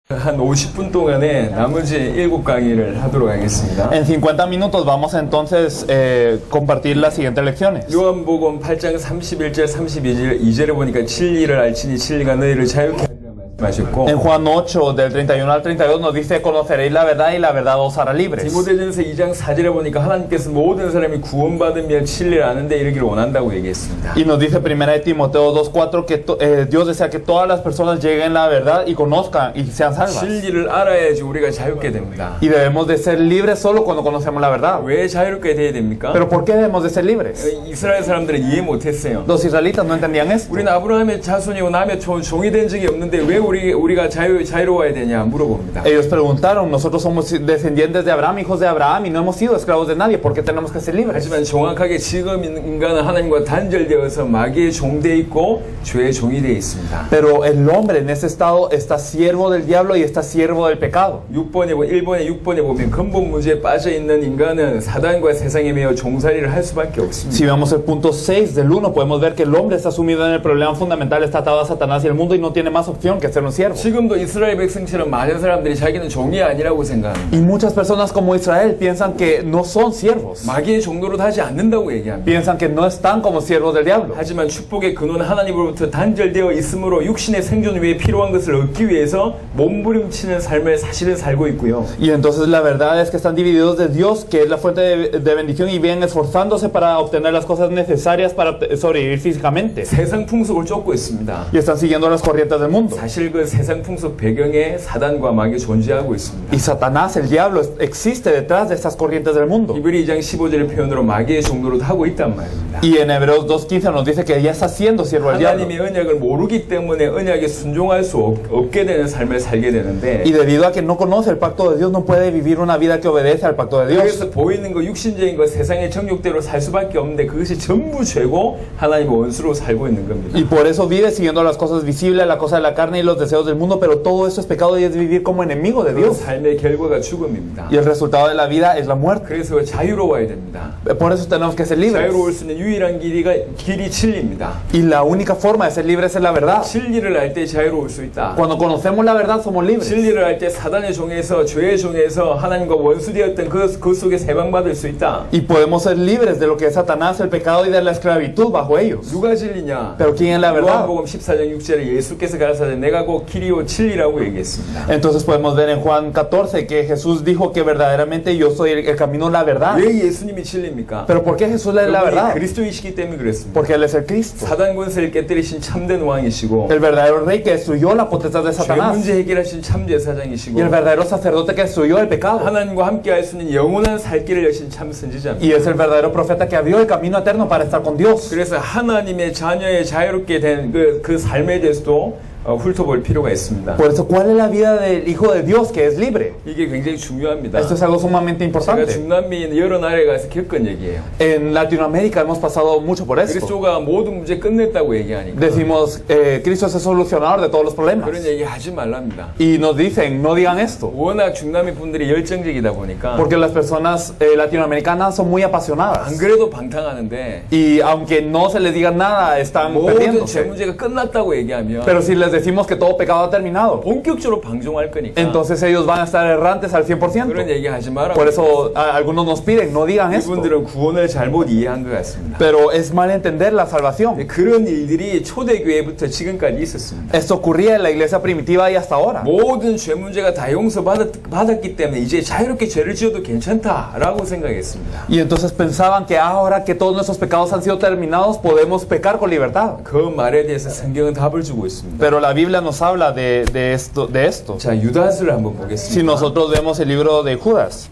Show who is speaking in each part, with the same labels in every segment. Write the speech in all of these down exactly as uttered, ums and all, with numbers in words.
Speaker 1: 한 오십 분 동안에 나머지 일곱 강의를 하도록 하겠습니다.
Speaker 2: En cincuenta minutos vamos entonces eh, compartir las siguientes lecciones.
Speaker 1: 요한복음 팔 장 삼십일 절 삼십이 절 이 절에 보니까 진리를 알지니 진리가 너희를 자유케 하리라 말씀하셨고,
Speaker 2: En Juan ocho, del treinta y uno al treinta y dos, nos dice: conoceréis la verdad y la verdad os hará libres.
Speaker 1: 디모데전서 이 장 사 절에 보니까 하나님께서 모든 사람이 구원받으며 진리를 아는 데 이르기를 원한다고 얘기했습니다.
Speaker 2: Y nos dice primera de Timoteo dos cuatro que to, eh, Dios desea que todas las personas lleguen a la verdad y conozcan y sean salvas.
Speaker 1: 진리를 알아야지 우리가 자유케 됩니다.
Speaker 2: Y debemos de ser libres solo cuando conocemos la verdad.
Speaker 1: 왜 자유롭게 돼야 됩니까?
Speaker 2: Pero ¿por qué debemos de ser libres?
Speaker 1: 이스라엘 사람들은 이해 못했어요.
Speaker 2: Los israelitas no entendían esto.
Speaker 1: 우리는 아브라함의 자손이고 남의 종이 된 적이 없는데 왜 우리, 우리가 자유, 자유로워야 되냐 물어봅니다.
Speaker 2: Ellos preguntaron: nosotros somos descendientes de Abraham, hijos de Abraham, y no hemos sido esclavos de nadie, ¿por qué tenemos que ser libres?
Speaker 1: 하지만 정확하게 지금 인간은 하나님과 단절되어서 마귀의 종되어 있고 죄의 종이 되어 있습니다.
Speaker 2: Pero el hombre en ese estado está siervo del diablo y está siervo del pecado.
Speaker 1: 육 번에, 일 번에 육 번에 보면 근본 문제에 빠져 있는 인간은 사단과 세상에 매여 종살이를 할 수밖에 없습니다.
Speaker 2: Si vemos el punto seis del uno, podemos ver que el hombre está sumido en el problema fundamental, está atado a Satanás y el mundo y no tiene más opción que ser un siervo.
Speaker 1: 지금도 이스라엘 백성처럼 많은 사람들이 자기는 종이 아니라고 생각합니다.
Speaker 2: Y muchas personas como Israel piensan que no son siervos.
Speaker 1: 마귀의 종노릇 하지 않는다고 얘기합니다.
Speaker 2: Piensan que no están como siervos del diablo.
Speaker 1: 하지만 축복의 근원 하나님으로부터 단절되어 있으므로 육신의 생존 위에 필요한 것을 얻기 위해서 몸부림치는 삶을 사실은 살고 있고요.
Speaker 2: Y entonces la verdad es que están divididos de Dios, que es la fuente de, de bendición, y vienen esforzándose para obtener las cosas necesarias para sobrevivir físicamente.
Speaker 1: 세상 풍속을 쫓고 있습니다.
Speaker 2: Y están siguiendo las corrientes del mundo.
Speaker 1: 사실 그 세상 풍속 배경에 사단과 마귀가 존재하고 있습니다.
Speaker 2: Y Satanás, el diablo, existe detrás de estas corrientes del mundo.
Speaker 1: 히브리 이 장 십오 절의 표현으로 마귀의 종노릇 하고 있단 말입니다.
Speaker 2: Y en Hebreos dos quince nos dice que ya está siendo siervo del diablo.
Speaker 1: 하나님의 언약을 모르기 때문에 언약에 순종할 수 없, 없게 되는 삶을 살게 되는데,
Speaker 2: Y debido a que no conoce el pacto de Dios, no puede vivir una vida que obedece al pacto de Dios.
Speaker 1: 그래서 보이는 거 육신적인 거 세상의 정욕대로 살 수밖에 없는데 그것이 전부 죄고 하나님의 원수로 살고 있는 겁니다.
Speaker 2: Y por eso vive siguiendo las cosas visibles, la cosa de la carne y los deseos del mundo, pero todo eso es pecado y es vivir como enemigo de
Speaker 1: 그
Speaker 2: Dios.
Speaker 1: 삶의 결과가 죽음입니다.
Speaker 2: Y el resultado de la vida es la muerte.
Speaker 1: 그래서 자유로워야 됩니다.
Speaker 2: Por eso tenemos que ser libres.
Speaker 1: 자유로울 수 있는 유일한 길이가 길이 진리입니다.
Speaker 2: Y la única forma de ser libres es la verdad.
Speaker 1: 진리를 알 때 자유로울 수 있다.
Speaker 2: Cuando conocemos la verdad somos libres.
Speaker 1: 진리를 알 때 사단의 종에서 죄의 종에서 하나님과 원수되었던 그, 그 속에 해방받을 수 있다.
Speaker 2: Y podemos ser libres de lo que es Satanás, el pecado y de la esclavitud bajo ellos.
Speaker 1: 누가 진리냐?
Speaker 2: Pero ¿quién es la verdad?
Speaker 1: 요한복음 십사 장 육 절에 예수께서 가라사대 내가 곧 길이요 진리라고 얘기했습니다.
Speaker 2: Entonces podemos ver en Juan catorce que Jesús dijo que verdaderamente yo soy el, el camino, la verdad.
Speaker 1: 왜 예수님이 진리입니까?
Speaker 2: Pero ¿por qué Jesús es la verdad?
Speaker 1: 그리스도이시기 때문에 그랬습니다.
Speaker 2: Porque Él es el Cristo.
Speaker 1: 사단 권세를 깨뜨리신 참된 왕이시고,
Speaker 2: El verdadero rey que destruyó la potestad de
Speaker 1: 죄
Speaker 2: Satanás.
Speaker 1: 문제 해결하신 참 제사장이시고,
Speaker 2: Y el verdadero sacerdote que destruyó el pecado.
Speaker 1: 하나님과 함께 할 수 있는 영원한 살 길을 여신 참 선지자입니다.
Speaker 2: Y es el verdadero profeta que abrió el camino eterno para estar con Dios.
Speaker 1: 그래서 하나님의 자녀의 자유롭게 된 그 그 삶에 대해서도 어, 훑어볼 필요가 있습니다.
Speaker 2: Por eso, ¿cuál es la vida del Hijo de Dios que es libre?
Speaker 1: 이게 굉장히 중요합니다.
Speaker 2: Esto es algo sumamente
Speaker 1: 제가
Speaker 2: importante.
Speaker 1: 중남미 여러 나라에 가서 겪은 얘기예요.
Speaker 2: En Latinoamérica hemos pasado mucho por esto.
Speaker 1: 그리스도가 모든 문제 끝냈다고 얘기하니까
Speaker 2: Decimos, eh, Cristo es el solucionador de todos los problemas.
Speaker 1: 그런 얘기 하지 말랍니다.
Speaker 2: Y nos dicen, no digan esto.
Speaker 1: 워낙 중남미 분들이 열정적이다 보니까
Speaker 2: Porque las personas eh, latinoamericanas son muy apasionadas.
Speaker 1: 안 그래도 방탕하는데
Speaker 2: Y aunque no se les diga nada, están
Speaker 1: 모든 죄
Speaker 2: perdiéndose.
Speaker 1: 문제가 끝났다고 얘기하면
Speaker 2: Pero si les decimos que todo pecado ha terminado,
Speaker 1: 본격적으로 방종할 거니까
Speaker 2: entonces ellos van a estar errantes al cien por ciento.
Speaker 1: 그런 얘기 하지 마라.
Speaker 2: Por eso a- algunos nos piden, no digan esto.
Speaker 1: 이분들은 구원을 잘못 이해한 것 같습니다.
Speaker 2: Pero es mal entender la salvación.
Speaker 1: 그런 일들이 초대교회부터 지금까지 있었습니다.
Speaker 2: Esto ocurría en la iglesia primitiva y hasta ahora.
Speaker 1: 모든 죄 문제가 다 용서받았, 받았기 때문에 이제 자유롭게 죄를 지어도 괜찮다라고 생각했습니다.
Speaker 2: Y entonces pensaban que ahora que todos nuestros pecados han sido terminados, podemos pecar con libertad.
Speaker 1: 그 말에 대해서 성경은 답을 주고 있습니다.
Speaker 2: Pero la Biblia nos habla de, de, esto, de esto.
Speaker 1: 자, 유다서를 한번
Speaker 2: Si
Speaker 1: 보겠습니다.
Speaker 2: nosotros vemos el libro de Judas,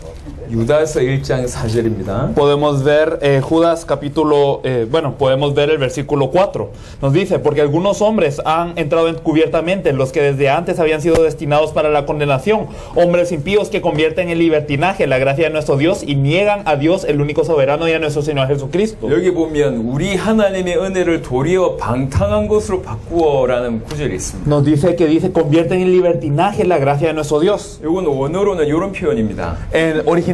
Speaker 1: 유다서 일 장 사 절입니다.
Speaker 2: podemos ver eh, Judas capítulo, eh, bueno, podemos ver el versículo cuatro. Nos dice, porque algunos hombres han entrado encubiertamente, los que desde antes habían sido destinados para la condenación, hombres impíos que convierten en libertinaje la gracia de nuestro Dios y niegan a Dios, el único soberano, y a nuestro Señor Jesucristo.
Speaker 1: 여기 보면 우리 하나님의 은혜를 도리어 방탕한 것으로 바꾸어라는 구절이 있습니다.
Speaker 2: Nos dice que dice, convierten en libertinaje la gracia de nuestro Dios.
Speaker 1: 이건 원어로는 이런 표현입니다.
Speaker 2: En, originalmente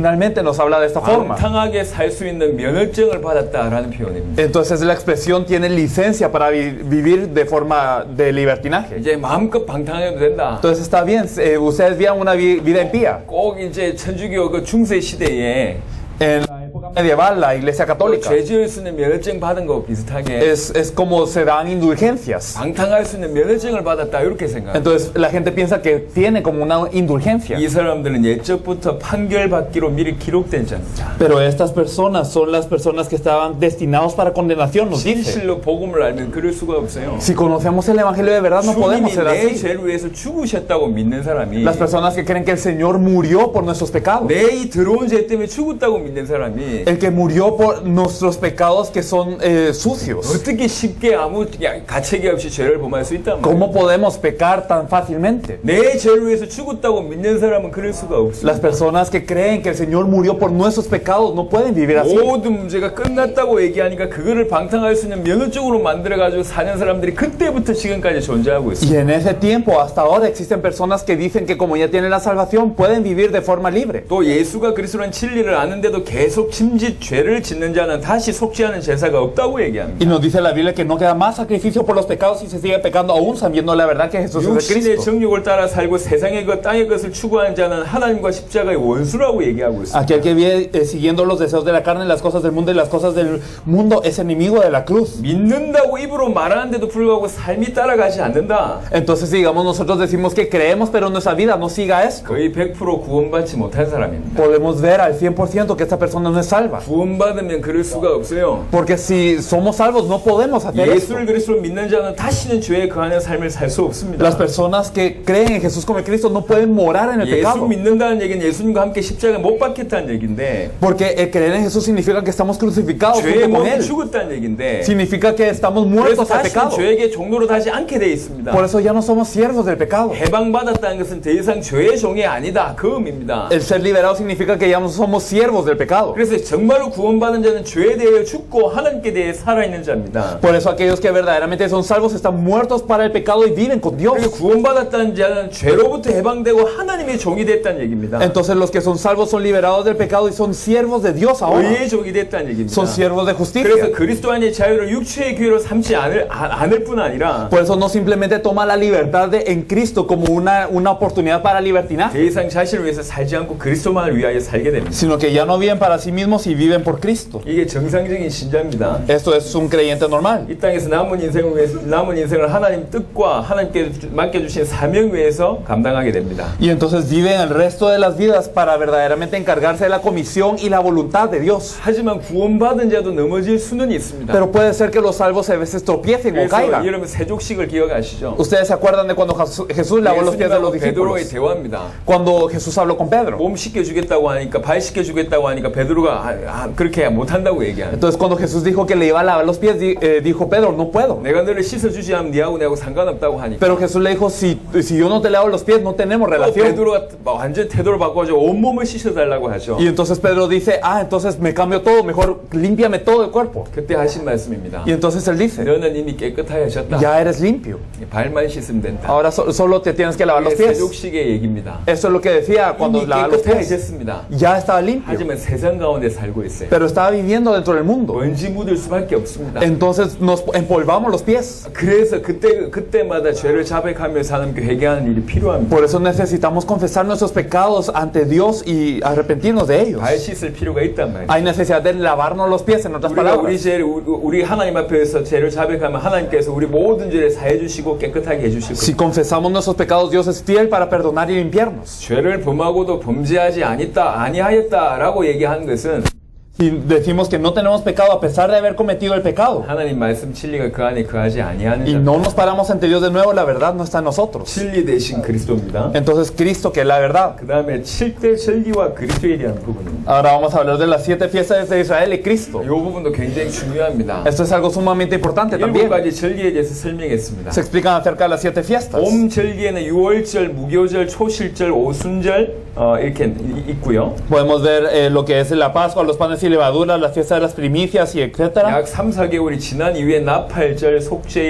Speaker 2: originalmente nos habla de esta forma.
Speaker 1: 방탕하게 살 수 있는 면허증을 받았다라는 표현입니다.
Speaker 2: Entonces la expresión tiene licencia para vi- vivir de forma de libertinaje.
Speaker 1: 이제 마음껏 방탕해도 된다.
Speaker 2: Entonces está bien, eh, ustedes vivan una vi- vida impía.
Speaker 1: 꼭 이제 천주교 그 중세 시대에
Speaker 2: En la época medieval, la iglesia católica
Speaker 1: 죄 지을 수 있는 면허증 받은 거 비슷하게
Speaker 2: es, es como se dan indulgencias.
Speaker 1: 방탕할 수 있는 면허증을 받았다 이렇게 생각합니다.
Speaker 2: Entonces la gente piensa que tiene como una indulgencia.
Speaker 1: 이 사람들은 예적부터 판결받기로 미리 기록된 자입니다.
Speaker 2: Pero estas personas son las personas que estaban destinados para condenación, nos dice.
Speaker 1: 진실로 복음을 알면 그럴 수가 없어요.
Speaker 2: Si conocemos el evangelio de verdad, no podemos
Speaker 1: 주님이
Speaker 2: ser
Speaker 1: 내
Speaker 2: así.
Speaker 1: 죄를 위해서 죽으셨다고 믿는 사람이
Speaker 2: Las personas que creen que el Señor murió por nuestros pecados.
Speaker 1: 내 이 들어온 죄 때문에 죽었다고 믿는 사람이
Speaker 2: El que murió por nuestros pecados que son eh, sucios.
Speaker 1: 어떻게 쉽게 아무 가책이 없이 죄를 범할 수 있단 말이에요.
Speaker 2: ¿Cómo podemos pecar tan fácilmente?
Speaker 1: 내 죄를 위해서 죽었다고 믿는 사람은 그럴 수가 없어요.
Speaker 2: Las personas que creen que el Señor murió por nuestros pecados no pueden vivir así.
Speaker 1: 모든 문제가 끝났다고 얘기하니까 그거를 방탕할 수 있는 면허적으로 만들어가지고 사는 사람들이 그때부터 지금까지 존재하고 있어요.
Speaker 2: Y en ese tiempo, hasta ahora, existen personas que dicen que como ya tienen la salvación, pueden vivir de forma libre.
Speaker 1: 또 예수가 그리스도라는 진리를 아는데도 계속 짐짓 죄를 짓는 자는 다시 속지 않은 제사가 없다고 얘기합니다.
Speaker 2: Y nos dice la Biblia que no queda más sacrificio por los pecados y se sigue pecando aún sabiendo la verdad que Jesús es el
Speaker 1: 육신의
Speaker 2: Cristo.
Speaker 1: 정욕을 따라 살고 세상의 것 땅의 것을 추구하는 자는 하나님과 십자가의 원수라고 얘기하고 있습니다.
Speaker 2: Aquel que vive eh, siguiendo los deseos de la carne, las cosas del mundo y las cosas del mundo es enemigo de la cruz.
Speaker 1: 믿는다고 입으로 말하는데도 불구하고 삶이 따라가지 않는다.
Speaker 2: Entonces, digamos, nosotros decimos que creemos, pero nuestra vida no siga esto.
Speaker 1: 거의 백 퍼센트 구원받지 못한 사람입니다.
Speaker 2: Podemos ver al cien por ciento que esta persona no es salva.
Speaker 1: 구원받으면 그럴 수가 없어요.
Speaker 2: Porque si somos salvos, no podemos hacer esto.
Speaker 1: 예수를 그리스도로 믿는 자는 다시는 죄에 거하는 삶을 살 수 없습니다.
Speaker 2: Las personas que creen en Jesús como el Cristo no pueden morar en el
Speaker 1: 예수
Speaker 2: pecado.
Speaker 1: 믿는다는 얘기는 예수님과 함께 십자가에 못 박혔다는 얘기인데
Speaker 2: Porque el creer en Jesús significa que estamos crucificados
Speaker 1: 죄에
Speaker 2: junto con
Speaker 1: 몸이
Speaker 2: Él.
Speaker 1: 죽었다는 얘기인데
Speaker 2: Significa que estamos
Speaker 1: 그래서
Speaker 2: muertos al
Speaker 1: 다시는
Speaker 2: pecado.
Speaker 1: 죄에게 종로로 다시 않게 돼 있습니다.
Speaker 2: Por eso ya no somos siervos del pecado.
Speaker 1: 해방받았다는 것은 더 이상 죄의 종이 아니다 그 의미입니다.
Speaker 2: El ser liberado significa que ya no somos siervos del pecado.
Speaker 1: 그래서 정말로 구원받은 자는 죄에 대해 죽고 하나님께 대해 살아있는 자입니다.
Speaker 2: Por eso aquellos que verdaderamente son salvos están muertos para el pecado y viven con Dios.
Speaker 1: 그래서 구원받았다는 자는 죄로부터 해방되고 하나님의 종이 됐다는 얘기입니다.
Speaker 2: Entonces los que son salvos son liberados del pecado y son siervos de Dios ahora.
Speaker 1: 의의 종이 됐다는 얘기입니다.
Speaker 2: Son siervos de
Speaker 1: 그래서
Speaker 2: justicia.
Speaker 1: 그리스도 안의 자유를 육체의 기회로 삼지 않을, 아- 않을 뿐 아니라
Speaker 2: Por eso no simplemente toma la libertad de, en Cristo como una, una oportunidad para
Speaker 1: 더
Speaker 2: libertinaje,
Speaker 1: 이상 자신을 위해서 살지 않고 그리스도만을 위하여 살게 됩니다.
Speaker 2: sino que ya no viven para sí mismos y viven por Cristo.
Speaker 1: 이게 정상적인 신자입니다.
Speaker 2: Esto es un creyente normal.
Speaker 1: 이 땅에서 남은 인생을 위해서, 남은 인생을 하나님 뜻과 하나님께 주- 맡겨주신 사명 위해서 감당하게 됩니다.
Speaker 2: Y entonces viven el resto de las vidas para verdaderamente encargarse de la comisión y la voluntad de Dios.
Speaker 1: 하지만 구원받은 자도 넘어질 수는 있습니다.
Speaker 2: Pero puede ser que los salvos a veces tropiecen o
Speaker 1: 그래서
Speaker 2: caigan.
Speaker 1: 여러분 세족식을 기억하시죠?
Speaker 2: Ustedes se acuerdan de cuando Jesús Jesús lavó los pies de los
Speaker 1: 예수님하고 베드로의
Speaker 2: discípulos.
Speaker 1: 대화입니다.
Speaker 2: Cuando Jesús habló con Pedro.
Speaker 1: 몸 씻겨주겠다고 하니까 발 씻겨주겠다고 하니까 베드로가 아, 아, 그렇게 못한다고 얘기하는.
Speaker 2: Entonces cuando Jesús dijo que le iba a lavar los pies, di- eh, dijo Pedro, no puedo.
Speaker 1: 내가 너를 씻어주지 않으면 니하고 내하고 상관없다고 하니까.
Speaker 2: Pero Jesús le dijo, si, si yo no te lavo los pies, no tenemos
Speaker 1: 또
Speaker 2: relación.
Speaker 1: 베드로가 완전 태도를 바꿔가지고 온몸을 씻어달라고 하죠.
Speaker 2: Y entonces Pedro dice, ah, entonces me cambio todo, mejor límpiame todo el cuerpo.
Speaker 1: 그때 하신 말씀입니다.
Speaker 2: Y entonces él dice,
Speaker 1: 너는 이미 깨끗하여졌다.
Speaker 2: ya eres limpio.
Speaker 1: 발만 씻으면 된다.
Speaker 2: Ahora so- solo te tienes que lavar los
Speaker 1: 이게
Speaker 2: pies.
Speaker 1: 세족식의 얘기입니다.
Speaker 2: Eso es lo que decía cuando
Speaker 1: 이미
Speaker 2: lavaba los pies.
Speaker 1: 깨끗해졌습니다.
Speaker 2: Ya estaba limpio.
Speaker 1: 하지만 세상 가운데 살고 있어요.
Speaker 2: Pero estaba viviendo dentro del mundo.
Speaker 1: 먼지 묻을 수밖에 없습니다.
Speaker 2: Entonces nos empolvamos los pies.
Speaker 1: 그래서 그때 그때마다 죄를 자백하면서 하나님께 회개하는 일이 필요합니다.
Speaker 2: Por eso necesitamos confesar nuestros pecados ante Dios y arrepentirnos de ellos.
Speaker 1: 발 씻을 필요가 있단 말이에요.
Speaker 2: Hay necesidad de lavarnos los pies, en otras
Speaker 1: 우리가 우리
Speaker 2: palabras.
Speaker 1: 죄를 우리, 우리 하나님 앞에서 죄를 자백하면 하나님께서 우리 모든 죄를 사해 주시고 깨끗하게 해 주실
Speaker 2: Si
Speaker 1: 겁니다.
Speaker 2: confesamos nuestros pecados, Dios es fiel para perdonar y limpiarnos.
Speaker 1: 죄를 범하고도 범죄하지 아니했다 아니하였다라고 얘기하는 것은
Speaker 2: Si decimos que no tenemos pecado a pesar de haber cometido el pecado
Speaker 1: 하나님 말씀 진리가 그 안에 거하지 아니하는
Speaker 2: y
Speaker 1: 자.
Speaker 2: no nos paramos ante Dios de nuevo, la verdad no está en nosotros.
Speaker 1: 진리 대신 그리스도입니다.
Speaker 2: Entonces Cristo, que es la verdad.
Speaker 1: 그 다음에 칠대 진리와 그리스도에 대한 부분입니다.
Speaker 2: Ahora vamos a hablar de las siete fiestas de Israel y Cristo.
Speaker 1: 이 부분도 굉장히 중요합니다.
Speaker 2: Esto es algo sumamente importante
Speaker 1: 일곱
Speaker 2: también.
Speaker 1: 가지 진리에 대해서 설명했습니다.
Speaker 2: Se explican acerca de las siete fiestas.
Speaker 1: 봄 절기에는 유월절, 무교절, 초실절, 오순절 어, 이렇게 이- 있고요.
Speaker 2: Podemos ver eh, lo que es la Pascua, los panes y levadura, las fiestas de las primicias y etcétera.
Speaker 1: 약 삼, 사 개월이 지난 이후에 나팔절, 속죄일,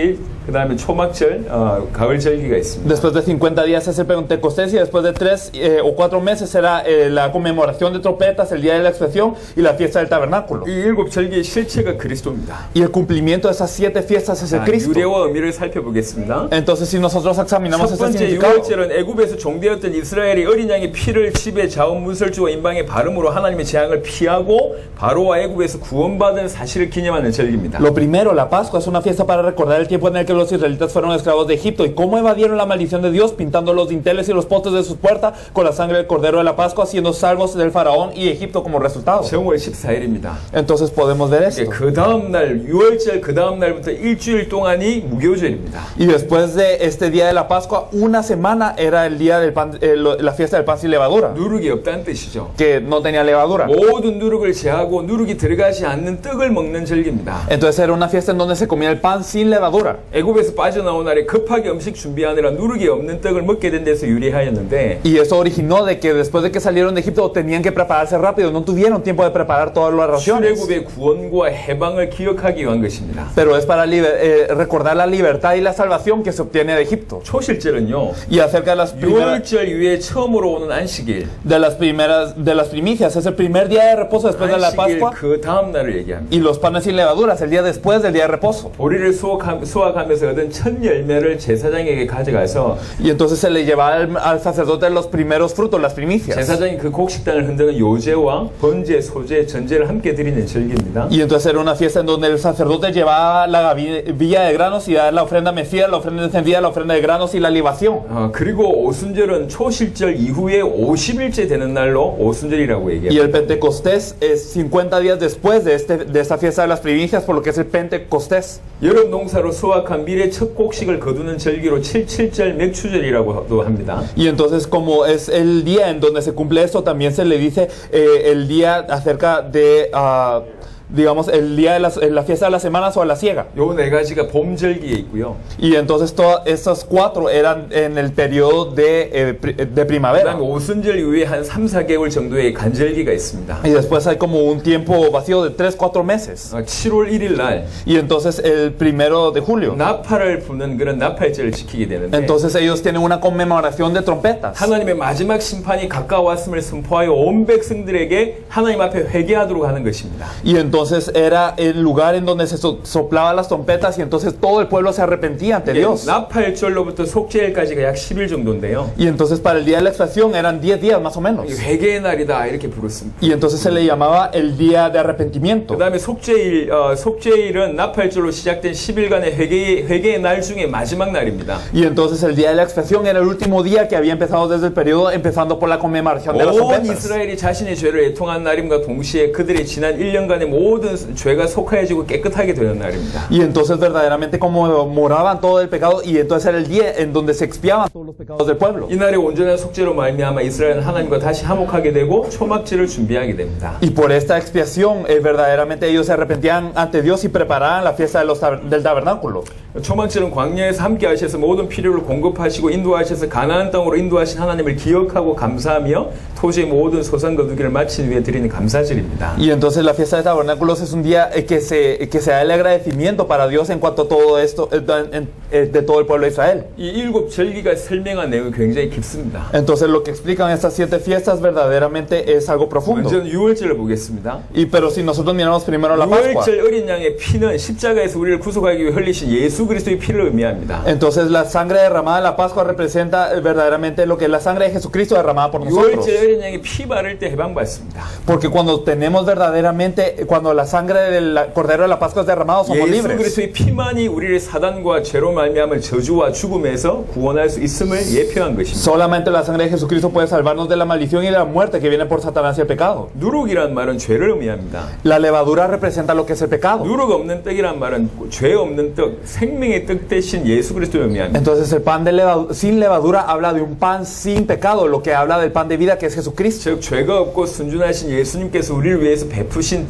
Speaker 1: 그 다음에 초막절, 어, 가을 절기가 있습니다.
Speaker 2: Después de cincuenta días es el Pentecostés y después de tres eh, o cuatro meses será eh, la conmemoración de trompetas, el día de la expiación y la fiesta del tabernáculo.
Speaker 1: 이 일곱 절기의 실체가 그리스도입니다.
Speaker 2: Y el cumplimiento de esas siete fiestas es el
Speaker 1: 자,
Speaker 2: Cristo.
Speaker 1: 유래와 의미를 살펴보겠습니다.
Speaker 2: Entonces, si nosotros examinamos
Speaker 1: 첫
Speaker 2: este
Speaker 1: 번째
Speaker 2: significado,
Speaker 1: 유월절은 애굽에서 종되었던 이스라엘이 어린 양의 피를 집에 자원 문설주와 인방에 바름으로 하나님의 재앙을 피하고 바로와 애굽에서 구원받은 사실을 기념하는 절기입니다.
Speaker 2: lo primero, la Pascua es una fiesta para recordar el tiempo en el que los israelitas fueron esclavos de Egipto y cómo evadieron la maldición de Dios pintando los dinteles y los postes de sus puertas con la sangre del cordero de la Pascua, siendo salvos del faraón y Egipto como resultado.
Speaker 1: 정월 십사일입니다.
Speaker 2: Entonces podemos ver esto.
Speaker 1: 그 다음 날 유월절 그 다음 날부터 일주일 동안이 무교절입니다.
Speaker 2: Y después de este día de la Pascua, una semana era el día del pan, eh, lo- la fiesta del pan sin levadura,
Speaker 1: 누룩이 없다는 뜻이죠.
Speaker 2: que no tenía levadura.
Speaker 1: 모든 누룩을 제하고 누룩이 들어가지 않는 떡을 먹는 절기입니다.
Speaker 2: Entonces era una fiesta en donde se comía el pan sin levadura.
Speaker 1: 애굽에서 빠져나온 날에 급하게 음식 준비하느라 누룩이 없는 떡을 먹게 된 데서 유래하였는데
Speaker 2: Y eso originó de que después de que salieron de Egipto tenían que prepararse rápido, no tuvieron tiempo de preparar todas las raciones.
Speaker 1: 출애굽의 구원과 해방을 기억하기 위한 것입니다.
Speaker 2: Pero es para liber- eh, recordar la libertad y la salvación que se obtiene de Egipto.
Speaker 1: 초실절은요.
Speaker 2: Y acerca de las primeras,
Speaker 1: 유월절 이후에 처음으로 오는 안식일.
Speaker 2: de las primeras, de las primicias, es el primer día de reposo después de la
Speaker 1: 안식일
Speaker 2: Pascua.
Speaker 1: 그 다음 날을 얘기합니다.
Speaker 2: Y los panes sin levaduras, el día después del día de reposo.
Speaker 1: 보리를 수확하, 수확하면서 얻은 첫 열매를 제사장에게 가져가서
Speaker 2: Y entonces se le llevaba al, al sacerdote los primeros frutos, las primicias.
Speaker 1: 제사장이 그 곡식단을 흔드는 요제와 번제, 소제, 전제를 함께 드리는 절기입니다.
Speaker 2: Y entonces era una fiesta en donde el sacerdote llevaba la gavi- villa de granos y daba la ofrenda mecida, la ofrenda encendida, la ofrenda de granos y la libación.
Speaker 1: 어, 그리고 오순절은 초실절 이후에 오십일째 되는 날로 오순절이라고
Speaker 2: Y
Speaker 1: 얘기합니다.
Speaker 2: el Pentecostés es cincuenta días después de, este, de esta fiesta de las primicias, por lo que es el Pentecostés.
Speaker 1: 여름 농사로 수확한 밀의 첫 곡식을 거두는 절기로 칠칠절 맥추절이라고도 합니다.
Speaker 2: Y entonces, como es el día en donde se cumple esto, también se le dice eh, el día acerca de, ah, digamos, el día de las- eh, la fiesta de las semanas o a la siega.
Speaker 1: 요 네 가지가 봄절기에 있고요.
Speaker 2: Y entonces todas estas cuatro eran en el periodo de, eh, pri- de primavera.
Speaker 1: 그다음에 오순절 이후에 한 삼, 사 개월 정도의 간절기가 있습니다.
Speaker 2: Y después hay como un tiempo vacío de tres, cuatro meses.
Speaker 1: 어, 칠월 일일 날
Speaker 2: Y entonces el primero de julio.
Speaker 1: 나팔을 부는 그런 나팔절을 지키게 되는데
Speaker 2: Entonces ellos tienen una conmemoración de trompetas.
Speaker 1: 하나님의 마지막 심판이 가까웠음을 선포하여 온 백성들에게 하나님 앞에 회개하도록 하는 것입니다.
Speaker 2: Y entonces era el lugar en donde se so- soplaban las trompetas y entonces todo el pueblo se arrepentía ante Dios.
Speaker 1: 나팔절로부터 속죄일까지가 약 십 일 정도인데요.
Speaker 2: Y entonces para el día de la expiación eran diez días más o menos.
Speaker 1: 이 회개의 날이다 이렇게 부르습니다.
Speaker 2: Y entonces se le llamaba el día de arrepentimiento.
Speaker 1: 그 다음에 속죄일, 어, 속죄일은 나팔절로 시작된 십 일간의 회개의, 회개의 날 중에 마지막 날입니다.
Speaker 2: Y entonces el día de la expiación era el último día que había empezado desde el periodo, empezando por la conmemoración de las
Speaker 1: 온
Speaker 2: trompetas.
Speaker 1: 이스라엘이 자신의 죄를 애통한 날임과 동시에 그들의 지난 일 년간의 모든 죄가 속하여지고 깨끗하게 되는 날입니다.
Speaker 2: Y entonces verdaderamente conmemoraban todo el pecado y entonces era el día en donde se expiaban todos los pecados del pueblo.
Speaker 1: 이날의 온전한 속죄로 말미암아 이스라엘은 하나님과 다시 화목하게 되고 초막절을 준비하게 됩니다.
Speaker 2: Y por esta expiación eh, verdaderamente ellos se arrepentían ante Dios y preparaban la fiesta de los tab- del tabernáculo.
Speaker 1: 초막절은 광야에서 함께 하셔서 모든 필요를 공급하시고 인도하셔서 가나안 땅으로 인도하신 하나님을 기억하고 감사하며 토지의 모든 소산 거두기를 마친 후에 드리는 감사절입니다.
Speaker 2: Y entonces la fiesta de tabernáculos es un día eh, que se, que se da el agradecimiento para Dios en cuanto a todo esto, eh, en- eh, de todo el pueblo de Israel.
Speaker 1: 이 일곱 절기가 설명한 내용이 굉장히 깊습니다.
Speaker 2: Entonces lo que explican estas siete fiestas verdaderamente es algo profundo.
Speaker 1: 먼저 유월절을 보겠습니다.
Speaker 2: Y pero si nosotros miramos primero la Pascua,
Speaker 1: 유월절 어린 양의 피는 십자가에서 우리를 구속하기 위해 흘리신 예수 그리스도의 피를 의미합니다.
Speaker 2: entonces la sangre derramada en la Pascua representa eh, verdaderamente lo que es la sangre de Jesucristo derramada por nosotros.
Speaker 1: 유월절 어린 양이 피 바를 때 해방받습니다.
Speaker 2: Porque cuando tenemos verdaderamente, cuando la sangre del Cordero de la Pascua es derramada, somos
Speaker 1: 예수
Speaker 2: libres.
Speaker 1: 그리스도의 피만이 우리를 사단과 죄로 말미암을 저주와 죽음에서 구원할 수 있음을 예표한 것입니다.
Speaker 2: Solamente la sangre de Jesucristo puede salvarnos de la maldición y de la muerte que viene por Satanás y el pecado.
Speaker 1: 누룩이란 말은 죄를 의미합니다.
Speaker 2: La levadura representa lo que es el pecado.
Speaker 1: 누룩 없는 떡이란 말은 죄 없는 떡, 생명의 떡 대신 예수 그리스도를 의미합니다.
Speaker 2: Entonces el pan de leva- sin levadura habla de un pan sin pecado, lo que habla del pan de vida que es Jesucristo.
Speaker 1: 즉 죄가 없고 순준하신 예수님께서 우리를 위해서 베푸신 대속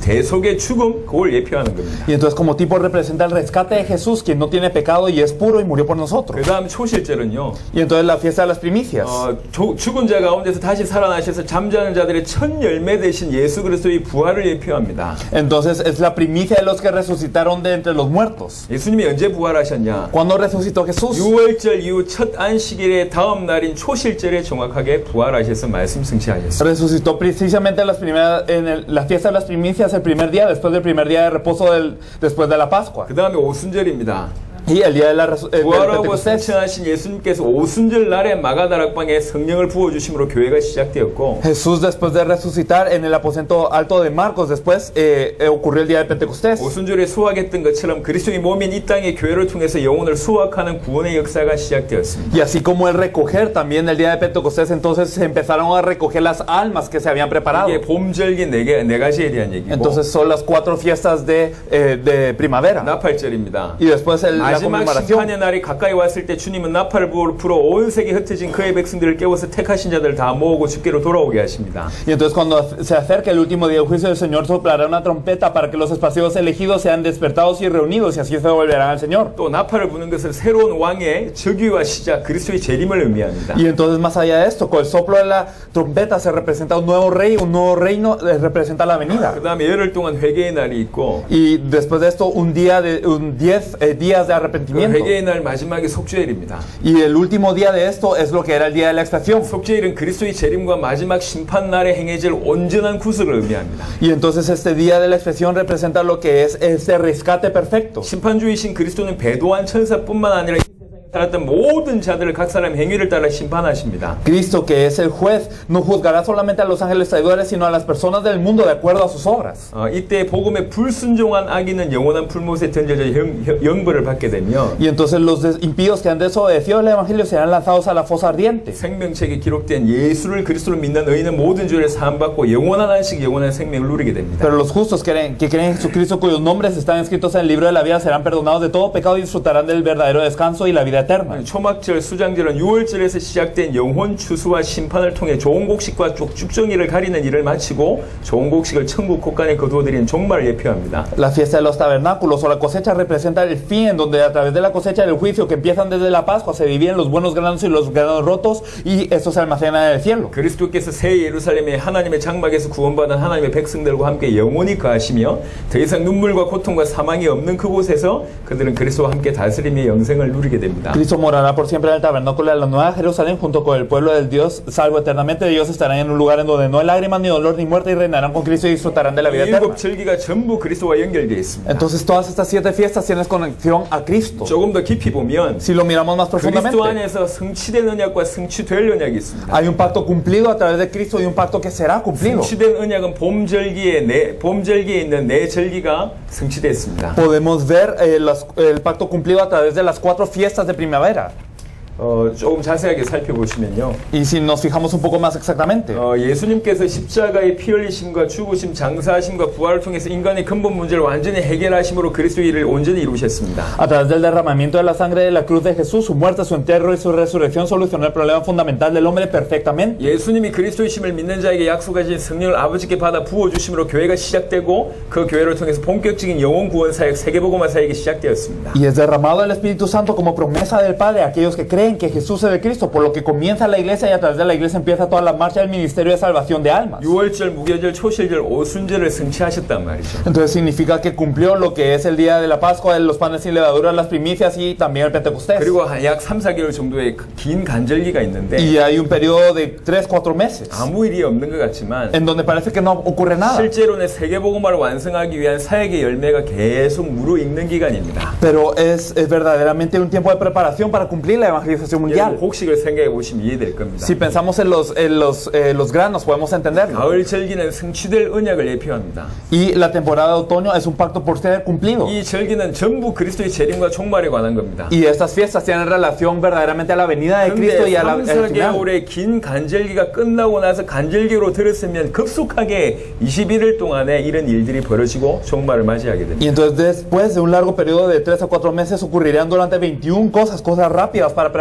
Speaker 1: 속의 죽음, 그걸 예표하는 겁니다.
Speaker 2: Y entonces como tipo representa el rescate de Jesús, quien no tiene pecado y es puro y murió por nosotros.
Speaker 1: 그 다음 초실절은요.
Speaker 2: Y entonces la fiesta de las primicias.
Speaker 1: 어, 조, 죽은 자 가운데서 다시 살아나셔서 잠자는 자들의 첫 열매 되신 예수 그리스도의 부활을 예표합니다.
Speaker 2: Entonces es la primicia de los que resucitaron de entre los muertos.
Speaker 1: 예수님이 언제 부활하셨냐?
Speaker 2: ¿Cuándo resucitó Jesús?
Speaker 1: 유월절 이후 첫 안식일의 다음 날인 초실절에 정확하게 부활하셔서 말씀 승시하셨습니다.
Speaker 2: Resucitó precisamente en, las primeras, en el, la fiesta de las primicias el primer día, después del primer día de reposo del, después de la Pascua.
Speaker 1: 그 다음에 오순절입니다.
Speaker 2: Y el día de la resu- eh, del
Speaker 1: 부활하고
Speaker 2: Pentecostés.
Speaker 1: 승천하신 예수님께서 오순절 날에 마가다락방에 성령을 부어주심으로 교회가 시작되었고
Speaker 2: Jesús, después de resucitar en el aposento alto de Marcos, después eh, eh, ocurrió el día de Pentecostés.
Speaker 1: 오순절에 수확했던 것처럼 그리스도의 몸인 이 땅의 교회를 통해서 영혼을 수확하는 구원의 역사가 시작되었습니다.
Speaker 2: Y así como el recoger también el día de Pentecostés, entonces se empezaron a recoger las almas que se habían preparado.
Speaker 1: 이게 봄절기 네, 개, 네 가지에 대한 얘기고
Speaker 2: Entonces son las cuatro fiestas de, eh, de primavera.
Speaker 1: 나팔절입니다.
Speaker 2: Y después el, la
Speaker 1: 마지막
Speaker 2: conmemoración.
Speaker 1: 심판의 날이 가까이 왔을 때 주님은 나팔을 불어 온 세계 흩어진 그의 백성들을 깨워서 택하신 자들을 다 모으고 주께로 돌아오게 하십니다.
Speaker 2: Y entonces cuando se acerca el último día del juicio, el Señor soplará una trompeta para que los esparcidos elegidos sean despertados y reunidos, y así se volverán al Señor.
Speaker 1: 또 나팔을 부는 것은 새로운 왕의 즉위와 시작, 그리스도의 재림을 의미합니다.
Speaker 2: Y entonces más allá de esto, con el soplo de la trompeta se representa un nuevo rey, un nuevo reino eh, representa la venida.
Speaker 1: 그 다음에 열흘 동안 회개의 날이 있고
Speaker 2: Y después de esto un día de un diez eh, días de
Speaker 1: 그
Speaker 2: arrepentimiento.
Speaker 1: 회개의 날 마지막에 속죄일입니다.
Speaker 2: Y el último día de esto es lo que era el día de la expiación.
Speaker 1: 속죄일은 그리스도의 재림과 마지막 심판 날에 행해질 온전한 구속을 의미합니다.
Speaker 2: Y entonces este día de la expiación representa lo que es este rescate perfecto.
Speaker 1: 심판주이신 그리스도는 배도한 천사뿐만 아니라 이 세상에 살았던 모든 자들을 각 사람 행위를 따라 심판하십니다.
Speaker 2: Cristo, que es el juez, no juzgará solamente a los ángeles traidores, sino a las personas del mundo de acuerdo a sus obras.
Speaker 1: 어, 이때 복음에 불순종한 악인은 영원한 풀못에 던져져 형, 형, 영벌을 받게 되며
Speaker 2: Y entonces los des- impíos que han desobedecido el evangelio serán lanzados a la fosa ardiente.
Speaker 1: 생명책에 기록된 예수를 그리스도로 믿는 의인은 모든 죄를 사함받고 영원한 안식, 영원한 생명을 누리게 됩니다.
Speaker 2: Pero los justos que creen, que creen en Jesucristo, cuyos nombres están escritos en el libro de la vida, serán perdonados de todo pecado y disfrutarán del verdadero descanso y la vida eterna.
Speaker 1: 초막절, 수장절은 유월절에서 시작된 영혼 추수와 심판을 통해 좋은 곡식과 쭉정이를 가리는 일을 마치고 좋은 곡식을 천국 곳간에 거두어들이는 종말을 예표합니다.
Speaker 2: La fiesta de los tabernáculos o la cosecha representa el fin, en donde a través de la cosecha del juicio que empiezan desde la Pascua se dividen los buenos granos y los granos rotos, y esto se almacena en el cielo.
Speaker 1: 그리스도께서 새 예루살렘에 하나님의 장막에서 구원받은 하나님의 백성들과 함께 영원히 거하시며 더 이상 눈물과 고통과 사망이 없는 그곳에서 그들은 그리스도와 함께 다스림의 영생을 누리게 됩니다.
Speaker 2: Cristo morará por siempre en el tabernáculo de la Nueva Jerusalén junto con el pueblo del Dios, salvo eternamente. Ellos estarán en un lugar en donde no hay lágrimas ni dolor ni muerte, y reinarán con Cristo y disfrutarán de la vida eterna.
Speaker 1: 일곱 절기가 전부 그리스도와 연결되어 있습니다.
Speaker 2: Entonces todas estas siete fiestas tienen conexión a Cristo.
Speaker 1: 조금 더 깊이 보면
Speaker 2: Si lo miramos más profundamente,
Speaker 1: 그리스도 안에서 성취된 언약과 성취될 언약이 있습니다.
Speaker 2: hay un pacto cumplido a través de Cristo y un pacto que será cumplido.
Speaker 1: 성취된 언약은 봄절기에 네, 봄절기에 있는 네 절기가 성취됐습니다.
Speaker 2: Podemos ver eh, las- el pacto cumplido a través de las cuatro fiestas de primavera.
Speaker 1: 어, 조금 자세하게 살펴보시면요.
Speaker 2: Y si nos fijamos un poco más exactamente,
Speaker 1: 어, 예수님께서 십자가의 피 흘리심과 죽으심, 장사하심과 부활을 통해서 인간의 근본 문제를 완전히 해결하심으로 그리스도의 일을 온전히 이루셨습니다.
Speaker 2: a través del derramamiento de la sangre de la cruz de Jesús, su muerte, su entierro y su resurrección, solucionó el problema fundamental del hombre perfectamente.
Speaker 1: 예수님이 그리스도이심을 믿는 자에게 약속하신 성령을 아버지께 받아 부어주심으로 교회가 시작되고 그 교회를 통해서 본격적인 영혼 구원 사역, 세계복음화 사역이 시작되었습니다.
Speaker 2: Y es derramado el Espíritu Santo como promesa del Padre a aquellos que creen que Jesús es el Cristo, por lo que comienza la iglesia, y a través de la iglesia empieza toda la marcha del ministerio de salvación de almas.
Speaker 1: 유월절, 무교절, 초실절, 오순절을 성취하셨단 말이죠.
Speaker 2: Entonces significa que cumplió lo que es el día de la Pascua, los panes sin levadura, las primicias y también el Pentecostés.
Speaker 1: 그리고 약 삼, 사 개월 정도의 긴 간절기가 있는데
Speaker 2: Y hay un periodo de tres, cuatro meses
Speaker 1: 아무 일이 없는 것 같지만
Speaker 2: en donde parece que no ocurre nada.
Speaker 1: 실제로는 세계복음화를 완성하기 위한 사역의 열매가 계속 무르익는 기간입니다.
Speaker 2: Pero es, es verdaderamente un tiempo de preparación para cumplir la evangelización mundial.
Speaker 1: 여러분 곡식을 생각해 보시면 이해될 겁니다.
Speaker 2: Si pensamos en los, en los, eh, los granos, podemos entenderlo.
Speaker 1: 가을 절기는 성취될 언약을 예표합니다.
Speaker 2: Y la temporada de otoño es un pacto por ser cumplido.
Speaker 1: 이 절기는 전부 그리스도의 재림과 종말에 관한 겁니다.
Speaker 2: Y estas fiestas tienen relación verdaderamente a la venida de Cristo y
Speaker 1: 그런데
Speaker 2: a la
Speaker 1: 삼,
Speaker 2: al
Speaker 1: 사
Speaker 2: final.
Speaker 1: 개월의 긴 간절기가 끝나고 나서 간절기로 들었으면 급속하게 이십일 일 동안에 이런 일들이 벌어지고 종말을 맞이하게 됩니다.
Speaker 2: Y entonces después de un largo periodo de tres a cuatro meses ocurrirían durante veintiuna cosas, cosas rápidas para preparar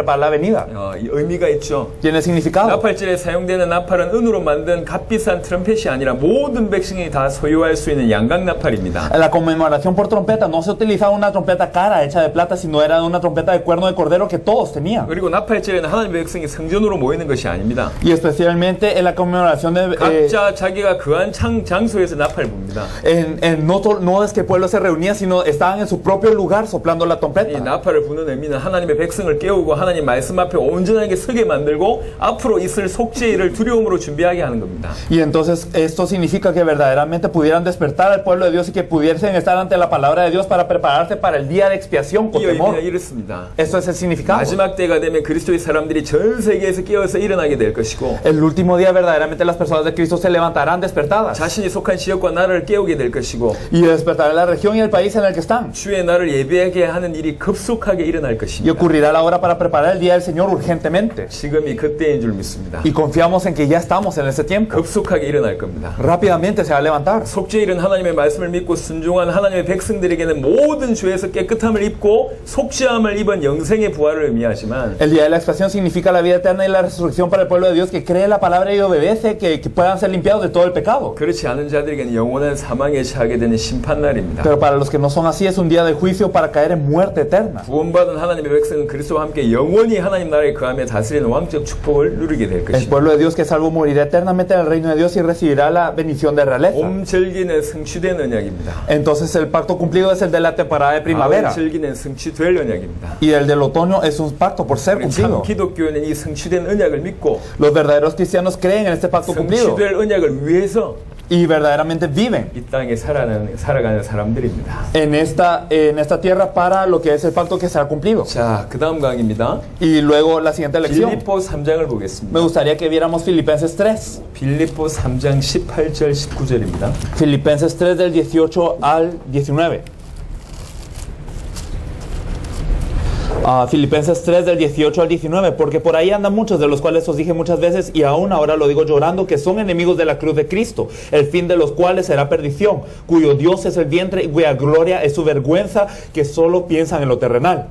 Speaker 2: preparar la venida.
Speaker 1: 어, 이 의미가 있죠.
Speaker 2: Tiene significado.
Speaker 1: 나팔절에 사용되는 나팔은 은으로 만든 값비싼 트럼펫이 아니라 모든 백성이 다 소유할 수 있는 양각 나팔입니다.
Speaker 2: En la conmemoración por trompeta no se utilizaba una trompeta cara hecha de plata, sino era una trompeta de cuerno de cordero que todos tenían.
Speaker 1: 그리고 나팔절에는 하나님의 백성이 성전으로 모이는 것이 아닙니다.
Speaker 2: Y especialmente en la conmemoración de... eh,
Speaker 1: 각자 자기가 그한 창, 장소에서 나팔 붑니다.
Speaker 2: en, en, no, to- no es que el pueblo se reunía, sino estaban en su propio lugar soplando la
Speaker 1: 이
Speaker 2: trompeta.
Speaker 1: 나팔을 부는 의미는 하나님의 백성을 깨우고 하나님 말씀 앞에 온전하게 서게 만들고 앞으로 있을 속죄의 일을 두려움으로 준비하게 하는 겁니다.
Speaker 2: Y entonces esto significa que verdaderamente pudieran despertar al pueblo de Dios y que pudiesen estar ante la palabra de Dios para prepararse para el día de expiación con
Speaker 1: 이
Speaker 2: temor.
Speaker 1: 의미는 이렇습니다.
Speaker 2: Eso es el significado.
Speaker 1: 마지막 때가 되면 그리스도의 사람들이 전 세계에서 깨어서 일어나게 될 것이고
Speaker 2: El último día verdaderamente las personas de Cristo se levantarán despertadas
Speaker 1: 자신이 속한 지역과 나라를 깨우게 될 것이고
Speaker 2: y despertarán la región y el país en el que están.
Speaker 1: 주의 날을 예배하게 하는 일이 급속하게 일어날
Speaker 2: Y
Speaker 1: 것입니다.
Speaker 2: ocurrirá la hora para preparar el día del Señor urgentemente.
Speaker 1: 지금이 그때인 줄 믿습니다.
Speaker 2: Y confiamos en que ya estamos en ese tiempo.
Speaker 1: 급속하게 일어날 겁니다.
Speaker 2: Rápidamente se va a levantar.
Speaker 1: 속죄일은 하나님의 말씀을 믿고 순종한 하나님의 백성들에게는 모든 죄에서 깨끗함을 입고 속죄함을 입은 영생의 부활을 의미하지만
Speaker 2: El día de la expiación significa la vida eterna y la resurrección para el pueblo de Dios que cree la palabra y obedece, que, que puedan ser limpiados de todo el pecado.
Speaker 1: 그렇지 않은 자들에게는 영원한 사망에 처하게 되는 심판날입니다.
Speaker 2: Pero para los que no son así es un día de juicio para caer en muerte eterna.
Speaker 1: 구원받은 하나님의 백성은 그리스도와 함께 영원히 하나님 나라에 거하며 다스리는 왕적 축복을 누리게 될
Speaker 2: El
Speaker 1: 것입니다.
Speaker 2: pueblo de Dios que es salvo morirá eternamente en el reino de Dios y recibirá la bendición de realeza.
Speaker 1: 봄 절기는 성취된 언약입니다.
Speaker 2: Entonces el pacto cumplido es el de la temporada de
Speaker 1: 가을
Speaker 2: primavera.
Speaker 1: 절기는 성취될 언약입니다.
Speaker 2: Y el del otoño es un pacto por ser
Speaker 1: 우리 참
Speaker 2: cumplido.
Speaker 1: 기독교는 이 성취된 언약을 믿고
Speaker 2: Los verdaderos cristianos creen en este pacto cumplido
Speaker 1: 성취될 언약을 위해서
Speaker 2: y verdaderamente viven
Speaker 1: 이 땅에 살아가는, 살아가는 사람들입니다.
Speaker 2: en esta, en esta tierra para lo que es el pacto que será cumplido.
Speaker 1: 자, 그 다음 강의입니다.
Speaker 2: Y luego la siguiente lección.
Speaker 1: 빌립보 삼 장을
Speaker 2: Me
Speaker 1: 보겠습니다.
Speaker 2: gustaría que viéramos Filipenses tres.
Speaker 1: 빌립보 삼 장 십팔 절 십구 절입니다.
Speaker 2: Filipenses tres del dieciocho al diecinueve. Ah, Filipenses tres del dieciocho al diecinueve, porque por ahí andan muchos, de los cuales os dije muchas veces, y aún ahora lo digo llorando, que son enemigos de la cruz de Cristo, el fin de los cuales será perdición, cuyo Dios es el vientre y cuya gloria es su vergüenza, que solo piensan en lo terrenal.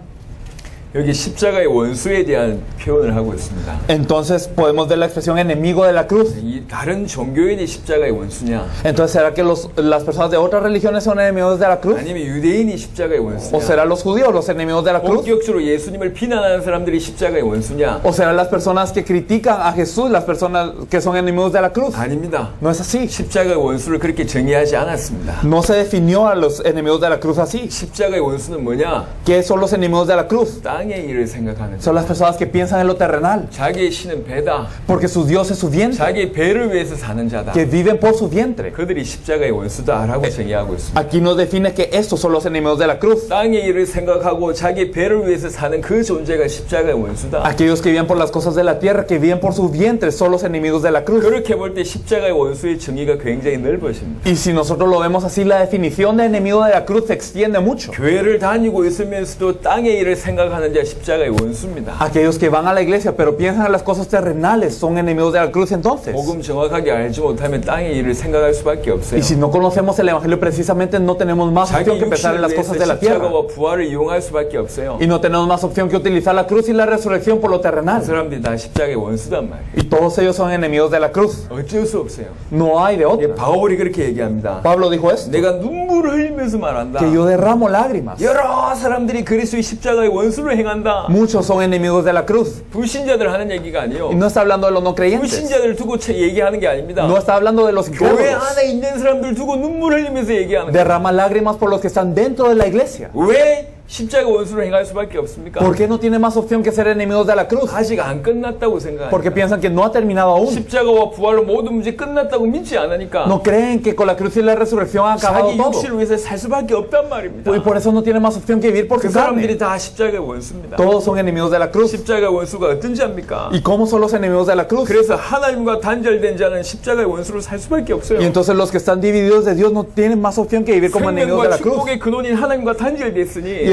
Speaker 1: 여기 십자가의 원수에 대한 표현을 하고 있습니다.
Speaker 2: Entonces podemos ver la expresión enemigo de la cruz.
Speaker 1: 이 다른 종교인이 십자가의 원수냐?
Speaker 2: Entonces, ¿será que los, las personas de otras religiones son enemigos de la cruz?
Speaker 1: 아니면 유대인이 십자가의
Speaker 2: ¿O
Speaker 1: 원수냐?
Speaker 2: serán los judíos los enemigos de la cruz?
Speaker 1: 본격적으로 예수님을 비난하는 사람들이 십자가의 원수냐?
Speaker 2: ¿O serán las personas que critican a Jesús las personas que son enemigos de la cruz?
Speaker 1: 아닙니다.
Speaker 2: No es así.
Speaker 1: 십자가의 원수를 그렇게 정의하지 않았습니다.
Speaker 2: No se definió a los enemigos de la cruz así.
Speaker 1: 십자가의 원수는 뭐냐?
Speaker 2: ¿Qué son los enemigos de la cruz?
Speaker 1: 땅의 일을 생각하는
Speaker 2: Son las personas que piensan en lo terrenal,
Speaker 1: 자기의 신은 배다.
Speaker 2: porque su Dios es su vientre,
Speaker 1: 자기 배를 위해서 사는 자다.
Speaker 2: que viven por su vientre.
Speaker 1: 그들이 십자가의 원수다라고 정의하고 있습니다.
Speaker 2: Aquí nos define que estos son los enemigos de la cruz.
Speaker 1: 땅의 일을 생각하고 자기 배를 위해서 사는 그 존재가 십자가의 원수다.
Speaker 2: Aquellos que viven por las cosas de la tierra, que viven por su vientre, son los enemigos de la cruz.
Speaker 1: 그렇게 볼 때 십자가의 원수의 정의가 굉장히 넓어집니다.
Speaker 2: Y si nosotros lo vemos así, la definición de enemigo de la cruz se extiende mucho.
Speaker 1: 교회를 다니고 있으면서도 땅의 일을 생각하는 자 십자가의 원수입니다.
Speaker 2: Aquellos que van a la iglesia pero piensan en las cosas terrenales son enemigos de la cruz entonces.
Speaker 1: 복음 정확하게 알지 못하면 땅의 일을 생각할 수밖에 없어요.
Speaker 2: Y si no conocemos el evangelio precisamente no tenemos más
Speaker 1: 자기
Speaker 2: opción que pensar en
Speaker 1: 육신을
Speaker 2: las
Speaker 1: 위해서
Speaker 2: cosas de la tierra.
Speaker 1: 십자가와 부활을 이용할 수밖에 없어요.
Speaker 2: Y no tenemos más opción que utilizar la cruz y la resurrección por lo
Speaker 1: 그
Speaker 2: terrenal.
Speaker 1: 사람들이 다 십자가의 원수단 말이에요.
Speaker 2: Y todos ellos son enemigos de la cruz.
Speaker 1: 어쩔 수 없어요.
Speaker 2: No hay de
Speaker 1: 예,
Speaker 2: otra.
Speaker 1: 바울이 그렇게 얘기합니다.
Speaker 2: Pablo dijo esto,
Speaker 1: 내가 눈물을 흘리면서 말한다.
Speaker 2: que yo derramo lágrimas.
Speaker 1: 여러 사람들이 그리스도의 십자가의 원수를 행한다.
Speaker 2: Muchos son enemigos de la cruz.
Speaker 1: 불신자들 하는 얘기가 아니요.
Speaker 2: Y no está hablando de los no creyentes.
Speaker 1: 불신자들 두고 채 얘기하는 게 아닙니다.
Speaker 2: No está hablando de los
Speaker 1: 교회
Speaker 2: incrédulos.
Speaker 1: 안에 있는 사람들 두고 눈물 흘리면서 얘기하는 거예요.
Speaker 2: Derrama lágrimas por los que están dentro de la iglesia.
Speaker 1: 왜 십자가 원수를 행할 수밖에 없습니까?
Speaker 2: ¿Por qué no tiene más opción que ser enemigos de la cruz?
Speaker 1: 아직 안 끝났다고
Speaker 2: Porque
Speaker 1: 생각합니다.
Speaker 2: piensan que no ha terminado aún.
Speaker 1: 십자가와 부활로 모든 문제 끝났다고 믿지 않으니까
Speaker 2: No creen que con la cruz y la resurrección ha acabado
Speaker 1: 자기
Speaker 2: todo.
Speaker 1: 육신을 위해서 살 수밖에 없단 말입니다.
Speaker 2: Y por eso no tiene más opción que vivir por
Speaker 1: 그
Speaker 2: su
Speaker 1: 사람들이
Speaker 2: carne.
Speaker 1: 다 십자가의 원수입니다.
Speaker 2: Todos son enemigos de la cruz.
Speaker 1: 십자가 원수가 어떤지 압니까?
Speaker 2: ¿Y cómo son los enemigos de la cruz?
Speaker 1: 그래서 하나님과 단절된 자는 십자가의 원수로 살 수밖에 없어요.
Speaker 2: Y entonces los que están divididos de Dios no tienen más opción que vivir como enemigos de
Speaker 1: 생명과
Speaker 2: la cruz.
Speaker 1: 축복의 근원인 하나님과 단절됐으니
Speaker 2: Y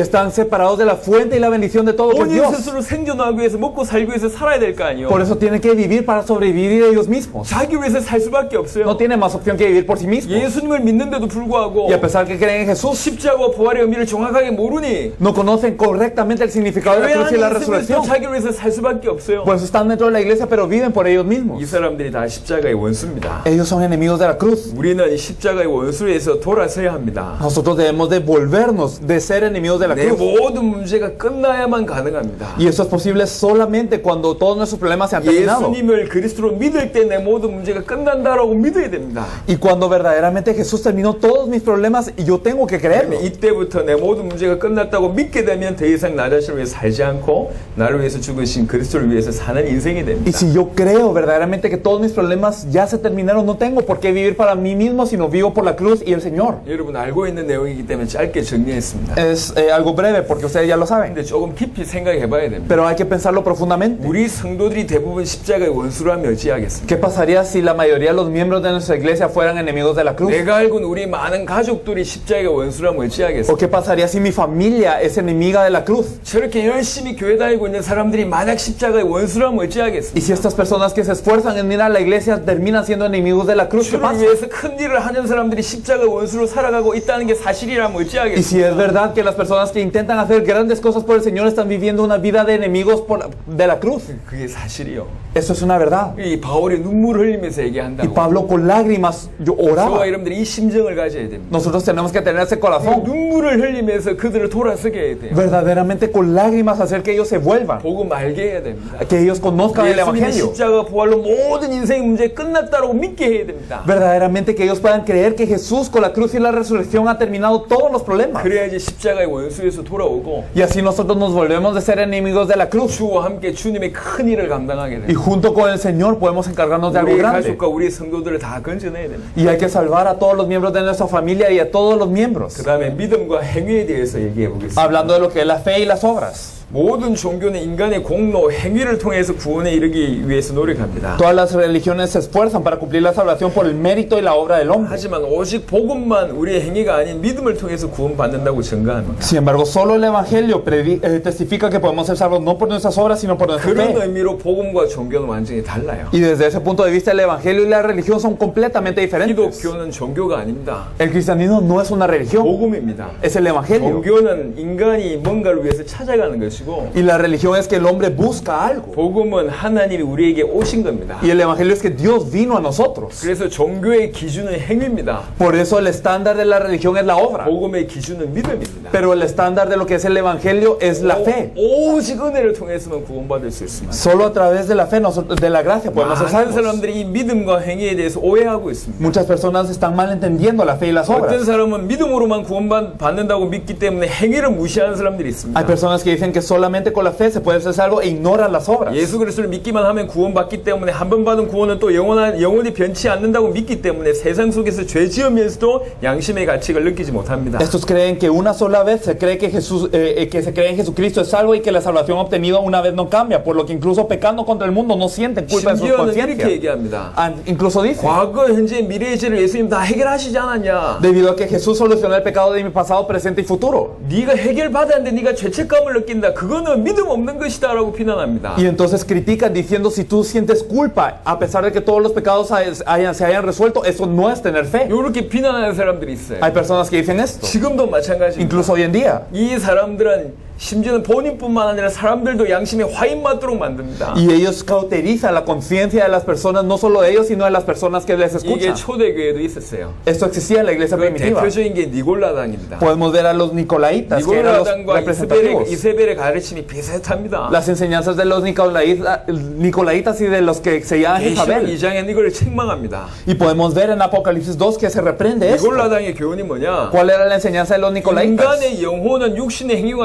Speaker 2: están separados de la fuente y la bendición de todo que es
Speaker 1: 본인
Speaker 2: Dios.
Speaker 1: 스스로 생존하기 위해서 먹고 살기 위해서 살아야 될 거 아니에요.
Speaker 2: Por eso tienen que vivir para sobrevivir ellos mismos.
Speaker 1: 자기 위해서 살 수밖에 없어요.
Speaker 2: No tienen más opción que vivir por sí mismos.
Speaker 1: 예수님을 믿는데도 불구하고
Speaker 2: Y a pesar que creen en Jesús,
Speaker 1: 십자가와 부활의 의미를 정확하게 모르니
Speaker 2: no conocen correctamente el significado de la
Speaker 1: 교회
Speaker 2: cruz y la
Speaker 1: 안에 있으면서
Speaker 2: resurrección.
Speaker 1: 자기 위해서 살 수밖에 없어요.
Speaker 2: Por eso están dentro de la iglesia, pero viven por ellos
Speaker 1: 이
Speaker 2: mismos.
Speaker 1: 사람들이 다 십자가의 원수입니다.
Speaker 2: Ellos son enemigos de la cruz.
Speaker 1: 우리는 십자가의 원수에서 돌아서야 합니다.
Speaker 2: Nosotros debemos de volvernos de ser enemigos de la
Speaker 1: 내
Speaker 2: cruz.
Speaker 1: 모든 문제가 끝나야만 가능합니다.
Speaker 2: Y eso es posible solamente cuando todos nuestros problemas se han terminado.
Speaker 1: 예수님을 그리스도로 믿을 때 내 모든 문제가 끝난다라고 믿어야 됩니다.
Speaker 2: Y cuando verdaderamente Jesús terminó todos mis problemas, y yo tengo que creerlo.
Speaker 1: 이때부터 내 모든 문제가 끝났다고 믿게 되면 더 이상 나 자신을 위해서 살지 않고 나를 위해서 죽으신 그리스도를 위해서 사는 인생이
Speaker 2: Y
Speaker 1: 됩니다.
Speaker 2: si yo creo verdaderamente que todos mis problemas ya se terminaron, no tengo por qué vivir para mí mismo, sino vivo por la cruz y el Señor.
Speaker 1: 여러분 알고 있는 내용이기 때문에 짧게 정리했습니다.
Speaker 2: Es eh, algo breve porque ustedes ya lo saben,
Speaker 1: 근데 조금 깊이 생각해 봐야 됩니다.
Speaker 2: pero hay que pensarlo profundamente.
Speaker 1: 우리 성도들이 대부분 십자가의 원수라면 어찌하겠습니까?
Speaker 2: ¿Qué pasaría si la mayoría de los miembros de nuestra iglesia fueran enemigos de la cruz?
Speaker 1: 내가 알고는 우리 많은 가족들이 십자가의 원수라면
Speaker 2: ¿O
Speaker 1: 어찌하겠습니까?
Speaker 2: qué pasaría si mi familia es enemiga de la cruz?
Speaker 1: 저렇게 열심히 교회 다니고 있는 사람들이 만약 십자가의 원수라면
Speaker 2: Y
Speaker 1: 어찌하겠습니까?
Speaker 2: si estas personas que se esfuerzan en ir a la iglesia terminan siendo enemigos de la cruz, ¿qué
Speaker 1: 주를
Speaker 2: pasa?
Speaker 1: 위해서 큰 일을 하는 사람들이 십자가의 원수로 살아가고 있다는 게 사실이라면
Speaker 2: Y si es
Speaker 1: 어찌하겠습니까?
Speaker 2: verdad que las personas que intentan hacer grandes cosas por el Señor están viviendo una vida de enemigos por, de la cruz,
Speaker 1: 그게 사실이요.
Speaker 2: eso es una verdad.
Speaker 1: 이 바울이 눈물을 흘리면서
Speaker 2: Y
Speaker 1: 얘기한다고.
Speaker 2: Pablo con lágrimas yo
Speaker 1: 저와
Speaker 2: oraba.
Speaker 1: 여러분들이 이 심정을 가져야 됩니다.
Speaker 2: Nosotros tenemos que tener ese corazón,
Speaker 1: 눈물을 흘리면서 그들을 돌아서게 해야 돼요.
Speaker 2: verdaderamente con lágrimas hacer que ellos se vuelvan,
Speaker 1: 복음 알게 해야 됩니다.
Speaker 2: que ellos conozcan el
Speaker 1: 예수님의
Speaker 2: Evangelio,
Speaker 1: 십자가 부활로 모든 인생의 문제 끝났다고 믿게 해야 됩니다.
Speaker 2: verdaderamente que ellos puedan creer que Jesús con la cruz y la resurrección ha terminado todos los problemas.
Speaker 1: 그래야지 십자가의 원수에서 돌아오고
Speaker 2: Y así nosotros nos volvemos de ser enemigos de la cruz.
Speaker 1: 주와 함께 주님의 큰 일을 감당하게
Speaker 2: Y
Speaker 1: 됩니다.
Speaker 2: junto con el Señor podemos encargarnos de algo
Speaker 1: 우리
Speaker 2: grande.
Speaker 1: 가족과 우리 성도들을 다 건져내야 됩니다.
Speaker 2: Y hay que salvar a todos los miembros de nuestra familia y a todos los miembros.
Speaker 1: 그 다음에 믿음과 행위에 대해서 얘기해 보겠습니다.
Speaker 2: Hablando de lo que es la fe y las obras.
Speaker 1: 모든 종교는 인간의 공로, 행위를 통해서 구원에 이르기 위해서 노력합니다.
Speaker 2: Todas las religiones se esfuerzan para cumplir la salvación por el mérito y la obra del hombre.
Speaker 1: 하지만 오직 복음만 우리의 행위가 아닌 믿음을 통해서 구원받는다고 증거합니다.
Speaker 2: Sin embargo, solo el Evangelio predi- eh, testifica que podemos ser salvos no por nuestras obras, sino por nuestra
Speaker 1: 그런
Speaker 2: fe.
Speaker 1: 의미로 복음과 종교는 완전히 달라요.
Speaker 2: Y desde ese punto de vista, el Evangelio y la religión son completamente diferentes.
Speaker 1: 기독교는 종교가 아닙니다.
Speaker 2: El cristianismo no es una religión,
Speaker 1: 복음입니다.
Speaker 2: es el Evangelio.
Speaker 1: 종교는 인간이 뭔가를 위해서 찾아가는 것이고
Speaker 2: Y la religión es que el hombre busca algo.
Speaker 1: 복음은 하나님이 우리에게 오신 겁니다.
Speaker 2: Y el Evangelio es que Dios vino a nosotros.
Speaker 1: 그래서 종교의 기준은 행위입니다.
Speaker 2: Por eso el estándar de la religión es la obra.
Speaker 1: 복음의 기준은 믿음입니다.
Speaker 2: Pero el estándar de lo que es el Evangelio es la fe.
Speaker 1: 오, 오직 은혜를 통해서만 구원받을 수 있습니다.
Speaker 2: Solo a través de la fe, nosotros- de la gracia, podemos ser
Speaker 1: 많은
Speaker 2: salvos.
Speaker 1: 사람들이 이 믿음과 행위에 대해서 오해하고 있습니다.
Speaker 2: Muchas personas están mal entendiendo la fe y las
Speaker 1: 어떤
Speaker 2: obras.
Speaker 1: 사람은 믿음으로만 구원받는다고 믿기 때문에 행위를 무시하는 사람들이 있습니다.
Speaker 2: Hay personas que dicen que solamente con la fe se puede ser salvo e ignoran las obras.
Speaker 1: 예수 그리스도를 믿기만 하면 구원받기 때문에 한 번 받은 구원은 또 영원한 영원히 변치 않는다고 믿기 때문에 세상 속에서 죄 지으면서도 양심의 가치를 느끼지 못합니다.
Speaker 2: Estos creen que una sola vez se cree que Jesús, eh, eh, que se cree en Jesucristo es salvo y que la salvación obtenida una vez no cambia, por lo que incluso pecando contra el mundo no sienten culpa en su
Speaker 1: 심지어는 이렇게
Speaker 2: conciencia.
Speaker 1: 얘기합니다.
Speaker 2: Ah, incluso dice,
Speaker 1: 과거, 현재, 미래의 죄를 예수님 다 해결하시지 않았냐?
Speaker 2: debido a que Jesús solucionó el pecado de mi pasado, presente y futuro.
Speaker 1: 네가 해결받았는데 네가 죄책감을 느낀다. 그거는 믿음 없는 것이다라고 비난합니다.
Speaker 2: Y entonces critican diciendo si tú sientes culpa a pesar de que todos los pecados hayan, se hayan resuelto, eso no es tener fe.
Speaker 1: 이렇게 비난하는 사람들이 있어요.
Speaker 2: Hay personas que dicen esto,
Speaker 1: 지금도 마찬가지입니다.
Speaker 2: incluso hoy en día.
Speaker 1: 이 사람들은 심지어는 본인뿐만 아니라 사람들도 양심에 화인 맞도록 만듭니다.
Speaker 2: Y ellos cauterizan la conciencia de las personas, no solo de ellos, sino de las personas que les
Speaker 1: 이게
Speaker 2: escuchan.
Speaker 1: 초대교회도 있었어요.
Speaker 2: Esto existía en la iglesia
Speaker 1: 그
Speaker 2: primitiva.
Speaker 1: 대표적인 게 니골라당입니다.
Speaker 2: Podemos ver a los nicolaitas, que eran los
Speaker 1: 니골라당과 이세벨의,
Speaker 2: representativos.
Speaker 1: 이세벨의 가르침이 비슷합니다.
Speaker 2: Las enseñanzas de los nicolaita- nicolaitas y de los que se llaman
Speaker 1: 계시록
Speaker 2: Jezabel.
Speaker 1: 이 장에 이걸 책망합니다.
Speaker 2: Y podemos ver en Apocalipsis dos que se reprende esto.
Speaker 1: 니골라당의 교훈이 뭐냐?
Speaker 2: ¿Cuál era la enseñanza de los nicolaitas?
Speaker 1: 인간의 영혼은 육신의 행위와 상관없다.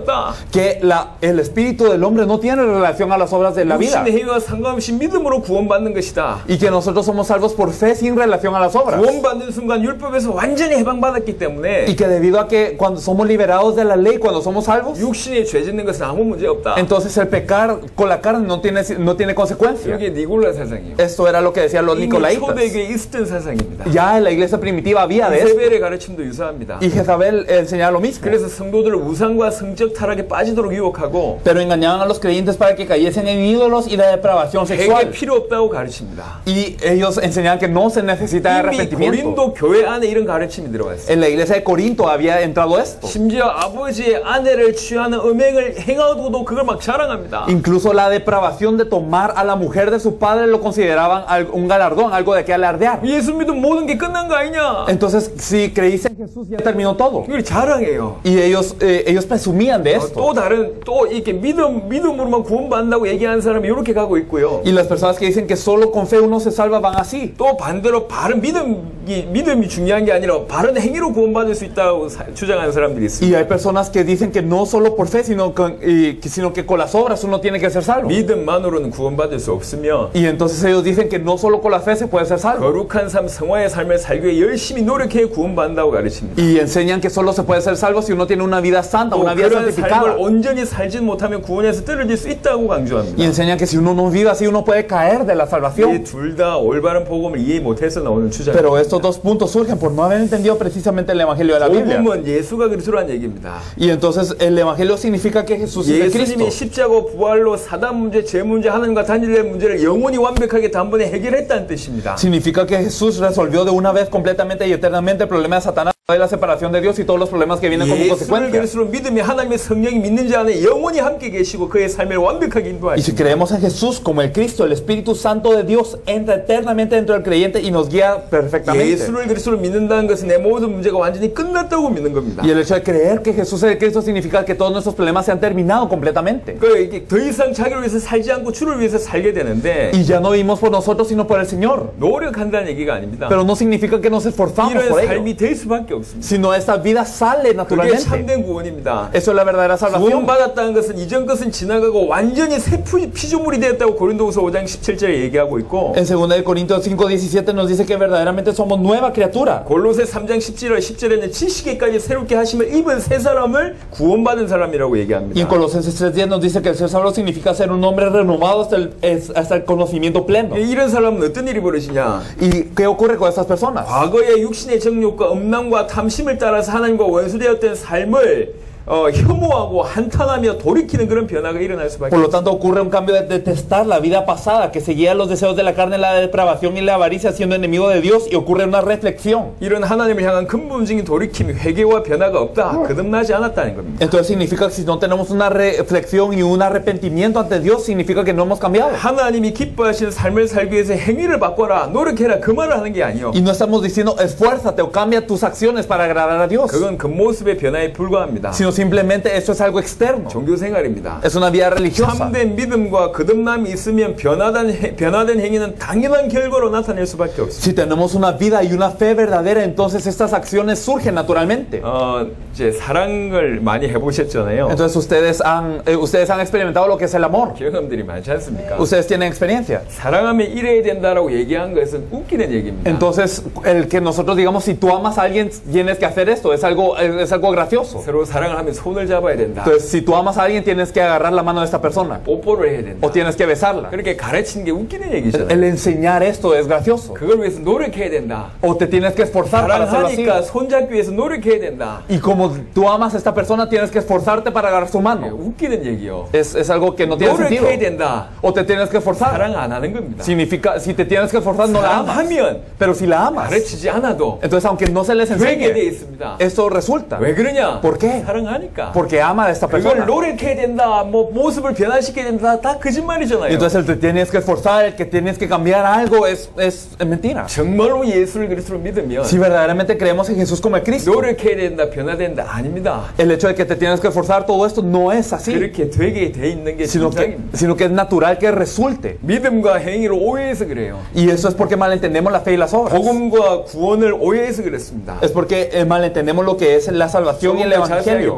Speaker 1: 없다.
Speaker 2: que la, el espíritu del hombre no tiene relación a las obras de la vida.
Speaker 1: 육신의 행위와 상관없이 믿음으로 구원받는 것이다.
Speaker 2: Y que nosotros somos salvos por fe sin relación a las obras.
Speaker 1: 구원받는 순간 율법에서 완전히 해방받았기 때문에
Speaker 2: Y que debido a que cuando somos liberados de la ley, cuando somos salvos,
Speaker 1: 육신에 죄 짓는 것은 아무 문제 없다.
Speaker 2: entonces el pecar con la carne no tiene, no tiene consecuencia.
Speaker 1: 이게 니골라 사상이에요.
Speaker 2: Esto era lo que decían los
Speaker 1: 이미
Speaker 2: nicolaitas.
Speaker 1: 초대교회에 있었던 사상입니다.
Speaker 2: Ya en la iglesia primitiva había de esto.
Speaker 1: 이세벨의 가르침도 유사합니다.
Speaker 2: Y Jezabel enseñaba lo mismo.
Speaker 1: 그래서 성도들을 우상과 성적 타락에 빠지도록 유혹하고
Speaker 2: Pero engañaban a los creyentes para que cayesen en ídolos y la depravación
Speaker 1: 회개
Speaker 2: sexual.
Speaker 1: 필요 없다고 가르칩니다.
Speaker 2: Y ellos enseñaban que no se necesita de
Speaker 1: 이미
Speaker 2: arrepentimiento.
Speaker 1: 고린도 교회 안에 이런 가르침이 들어왔어요.
Speaker 2: En la iglesia de Corinto había entrado esto.
Speaker 1: 심지어 아버지의 아내를 취하는 음행을 행하고도 그걸 막 자랑합니다.
Speaker 2: Incluso la depravación de tomar a la mujer de su padre lo consideraban al- un galardón, algo de que alardear.
Speaker 1: 예수 믿으면 모든 게 끝난 거 아니냐?
Speaker 2: Entonces, si creíste en Jesús, ya terminó todo.
Speaker 1: 이걸 자랑해요.
Speaker 2: Y ellos, eh, ellos presumían de
Speaker 1: 어,
Speaker 2: esto.
Speaker 1: 또 다른 또 이렇게 믿음 믿음으로만 구원받는다고 얘기하는 사람이 이렇게 가고 있고요.
Speaker 2: Y las personas que dicen que solo con fe uno se salva van así.
Speaker 1: 또 반대로 바른 믿음이 믿음이 중요한 게 아니라 바른 행위로 구원받을 수 있다고 사- 주장하는 사람들이 있습니다.
Speaker 2: Y hay personas que dicen que no solo por fe, sino, con, y, que- sino que con las obras uno tiene que ser salvo.
Speaker 1: 믿음만으로는 구원받을 수 없으며
Speaker 2: Y entonces ellos dicen que no solo con la fe se puede ser salvo.
Speaker 1: 거룩한 삶, 성화의 삶을 살기 위해 열심히 노력해 구원받는다고 가르칩니다.
Speaker 2: Y enseñan que solo se puede ser salvo si uno tiene una vida santa,
Speaker 1: 또
Speaker 2: una vida
Speaker 1: 그런 삶을
Speaker 2: santificada.
Speaker 1: 온전히 살지 못하면 구원에서 떨어질 수 있다고
Speaker 2: Y
Speaker 1: 강조합니다.
Speaker 2: enseñan que si uno no vive así, uno puede caer de la
Speaker 1: 이
Speaker 2: salvación.
Speaker 1: 둘 다 올바른 복음을 이해 못해서 나오는 주장입니다.
Speaker 2: Pero estos dos puntos surgen por no haber entendido precisamente el Evangelio de la Biblia.
Speaker 1: 복음은 예수가 그리스도란 얘기입니다.
Speaker 2: Y entonces el Evangelio significa que Jesús es el Cristo.
Speaker 1: 예수님이 십자가 부활로 사단 문제, 죄 문제, 하나님과 단일의 문제를 영원히 완벽하게 단번에 해결했다는 뜻입니다.
Speaker 2: Significa que Jesús resolvió de una vez completamente y eternamente el problema de Satanás, de la separación de Dios y todos los problemas que vienen como
Speaker 1: 예수를
Speaker 2: consecuencia.
Speaker 1: 그리스도로 믿음이 하나님의 성령이 믿는 자 안에 영원히 함께 계시고 그의 삶을 완벽하게
Speaker 2: Y si
Speaker 1: 인도하십니다.
Speaker 2: creemos en Jesús como el Cristo, el Espíritu Santo de Dios entra eternamente dentro del creyente y nos guía perfectamente.
Speaker 1: 예수를 그리스도로 믿는다는 것은 내 모든 문제가 완전히 끝났다고 믿는 겁니다.
Speaker 2: Y el hecho de creer que Jesús es el Cristo significa que todos nuestros problemas se han terminado completamente.
Speaker 1: 그러니까 이게 더 이상 자기를 위해서 살지 않고 주를 위해서 살게 되는데
Speaker 2: Y ya no vivimos por nosotros, sino por el Señor.
Speaker 1: 노력한다는 얘기가 아닙니다.
Speaker 2: Pero no significa que nos esforzamos
Speaker 1: 이런
Speaker 2: por ello,
Speaker 1: 삶이 될 수밖에 없습니다.
Speaker 2: sino esta vida sale
Speaker 1: 그게
Speaker 2: naturalmente.
Speaker 1: 참된 구원입니다.
Speaker 2: Eso es la verdadera salvación.
Speaker 1: 구원받았다는 것은 이전 것은 지나가고 완전히 새 피- 피조물이 되었다고 고린도후서 오 장 십칠 절에 얘기하고 있고
Speaker 2: En segunda de Corintios cinco diecisiete nos dice que verdaderamente somos nueva criatura.
Speaker 1: 골로새 삼 장 십 절 십 절에는 지식에까지 새롭게 하심을 입은 새 사람을 구원받은 사람이라고
Speaker 2: Y en
Speaker 1: 얘기합니다.
Speaker 2: Colosenses tres diez nos dice que el ser salvo significa ser un hombre renovado hasta el, es- hasta el conocimiento pleno.
Speaker 1: 이런 사람은 어떤 일이 벌어지냐?
Speaker 2: ¿Y qué ocurre con estas personas?
Speaker 1: 과거의 육신의 정욕과 음란과 탐심을 따라서 하나님과 원수되었던 삶을 어, 혐오하고 한탄하며 돌이키는 그런 변화가 일어날 수밖에
Speaker 2: Por lo
Speaker 1: 없습니다.
Speaker 2: tanto, ocurre un cambio de detestar la vida pasada, que seguía los deseos de la carne, la depravación y la avaricia, siendo enemigo de Dios, y ocurre una reflexión.
Speaker 1: 이런 하나님을 향한 근본적인 돌이킴, 회개와 변화가 없다, 거듭나지 않았다는 겁니다.
Speaker 2: Entonces significa que si no tenemos una reflexión y un arrepentimiento ante Dios, significa que no hemos cambiado.
Speaker 1: 하나님이 기뻐하시는 삶을 살기 위해서 행위를 바꿔라, 노력해라, 그 말을 하는 게 아니요.
Speaker 2: Y no estamos diciendo esfuérzate o cambia tus acciones para agradar a Dios,
Speaker 1: 그건 겉모습의 변화에 불과합니다.
Speaker 2: sino simplemente eso es algo externo.
Speaker 1: 종교 생활입니다.
Speaker 2: Es una vida religiosa.
Speaker 1: 참된 믿음과 거듭남이 있으면 변화된, 해- 변화된 행위는 당연한 결과로 나타낼 수밖에 없습니다.
Speaker 2: Si tenemos una vida y una fe verdadera, entonces estas acciones surgen naturalmente.
Speaker 1: 어, 이제 사랑을 많이 해보셨잖아요.
Speaker 2: Entonces ustedes han, eh, ustedes han experimentado lo que es el amor.
Speaker 1: 경험들이 많지 않습니까?
Speaker 2: Ustedes tienen experiencia.
Speaker 1: 사랑하면 이래야 된다라고 얘기한 것은 웃기는 얘기입니다.
Speaker 2: Entonces, el que nosotros digamos, si tú amas a alguien, tienes que hacer esto, es algo, es algo gracioso.
Speaker 1: 서로 사랑을 하면 손을 잡아야 된다.
Speaker 2: Entonces, si tú amas a alguien, tienes que agarrar la mano de esta persona
Speaker 1: 뽀뽀를 해야 된다.
Speaker 2: o tienes que besarla.
Speaker 1: 그렇게 가르치는 게 웃기는 얘기잖아요.
Speaker 2: El enseñar esto es gracioso.
Speaker 1: 그걸 위해서 노력해야 된다.
Speaker 2: O te tienes que esforzar para hacerlo así.
Speaker 1: 사랑하니까 손잡기 위해서 노력해야 된다.
Speaker 2: Y como tú amas a esta persona, tienes que esforzarte para agarrar su
Speaker 1: 예,
Speaker 2: mano.
Speaker 1: 웃기는 얘기요.
Speaker 2: Es, es algo que no tiene sentido.
Speaker 1: 노력해야 된다.
Speaker 2: O te tienes que esforzar.
Speaker 1: 사랑 안 하는 겁니다.
Speaker 2: Significa, si te tienes que esforzar, no la amas.
Speaker 1: 사랑하면
Speaker 2: Pero si la amas,
Speaker 1: 가르치지 않아도
Speaker 2: entonces aunque no se les
Speaker 1: 되게 돼
Speaker 2: enseñe,
Speaker 1: 있습니다.
Speaker 2: esto resulta.
Speaker 1: 왜 그러냐?
Speaker 2: ¿Por qué?
Speaker 1: 사랑하니까.
Speaker 2: Porque ama a esta
Speaker 1: 그걸
Speaker 2: persona.
Speaker 1: 노력해야 된다. 뭐 모습을 변화시켜야 된다. 다 거짓말이잖아요.
Speaker 2: Y entonces el te tienes que esforzar, el que tienes que cambiar algo es, es mentira.
Speaker 1: 정말로 예수를 그리스도로 믿으면
Speaker 2: Si verdaderamente creemos en Jesús como el Cristo,
Speaker 1: 노력해야 된다. 변화된다. 아닙니다.
Speaker 2: el hecho de que te tienes que esforzar, todo esto no es así,
Speaker 1: 그렇게 되게 돼 있는 게
Speaker 2: sino que,
Speaker 1: 정상입니다.
Speaker 2: sino que es natural que resulte.
Speaker 1: 믿음과 행위를 오해해서 그래요.
Speaker 2: Y eso es porque malentendemos la fe y las obras.
Speaker 1: 복음과 구원을 오해해서 그랬습니다.
Speaker 2: Es porque eh, malentendemos lo que es la salvación y el
Speaker 1: 조금 더 자세하게
Speaker 2: evangelio.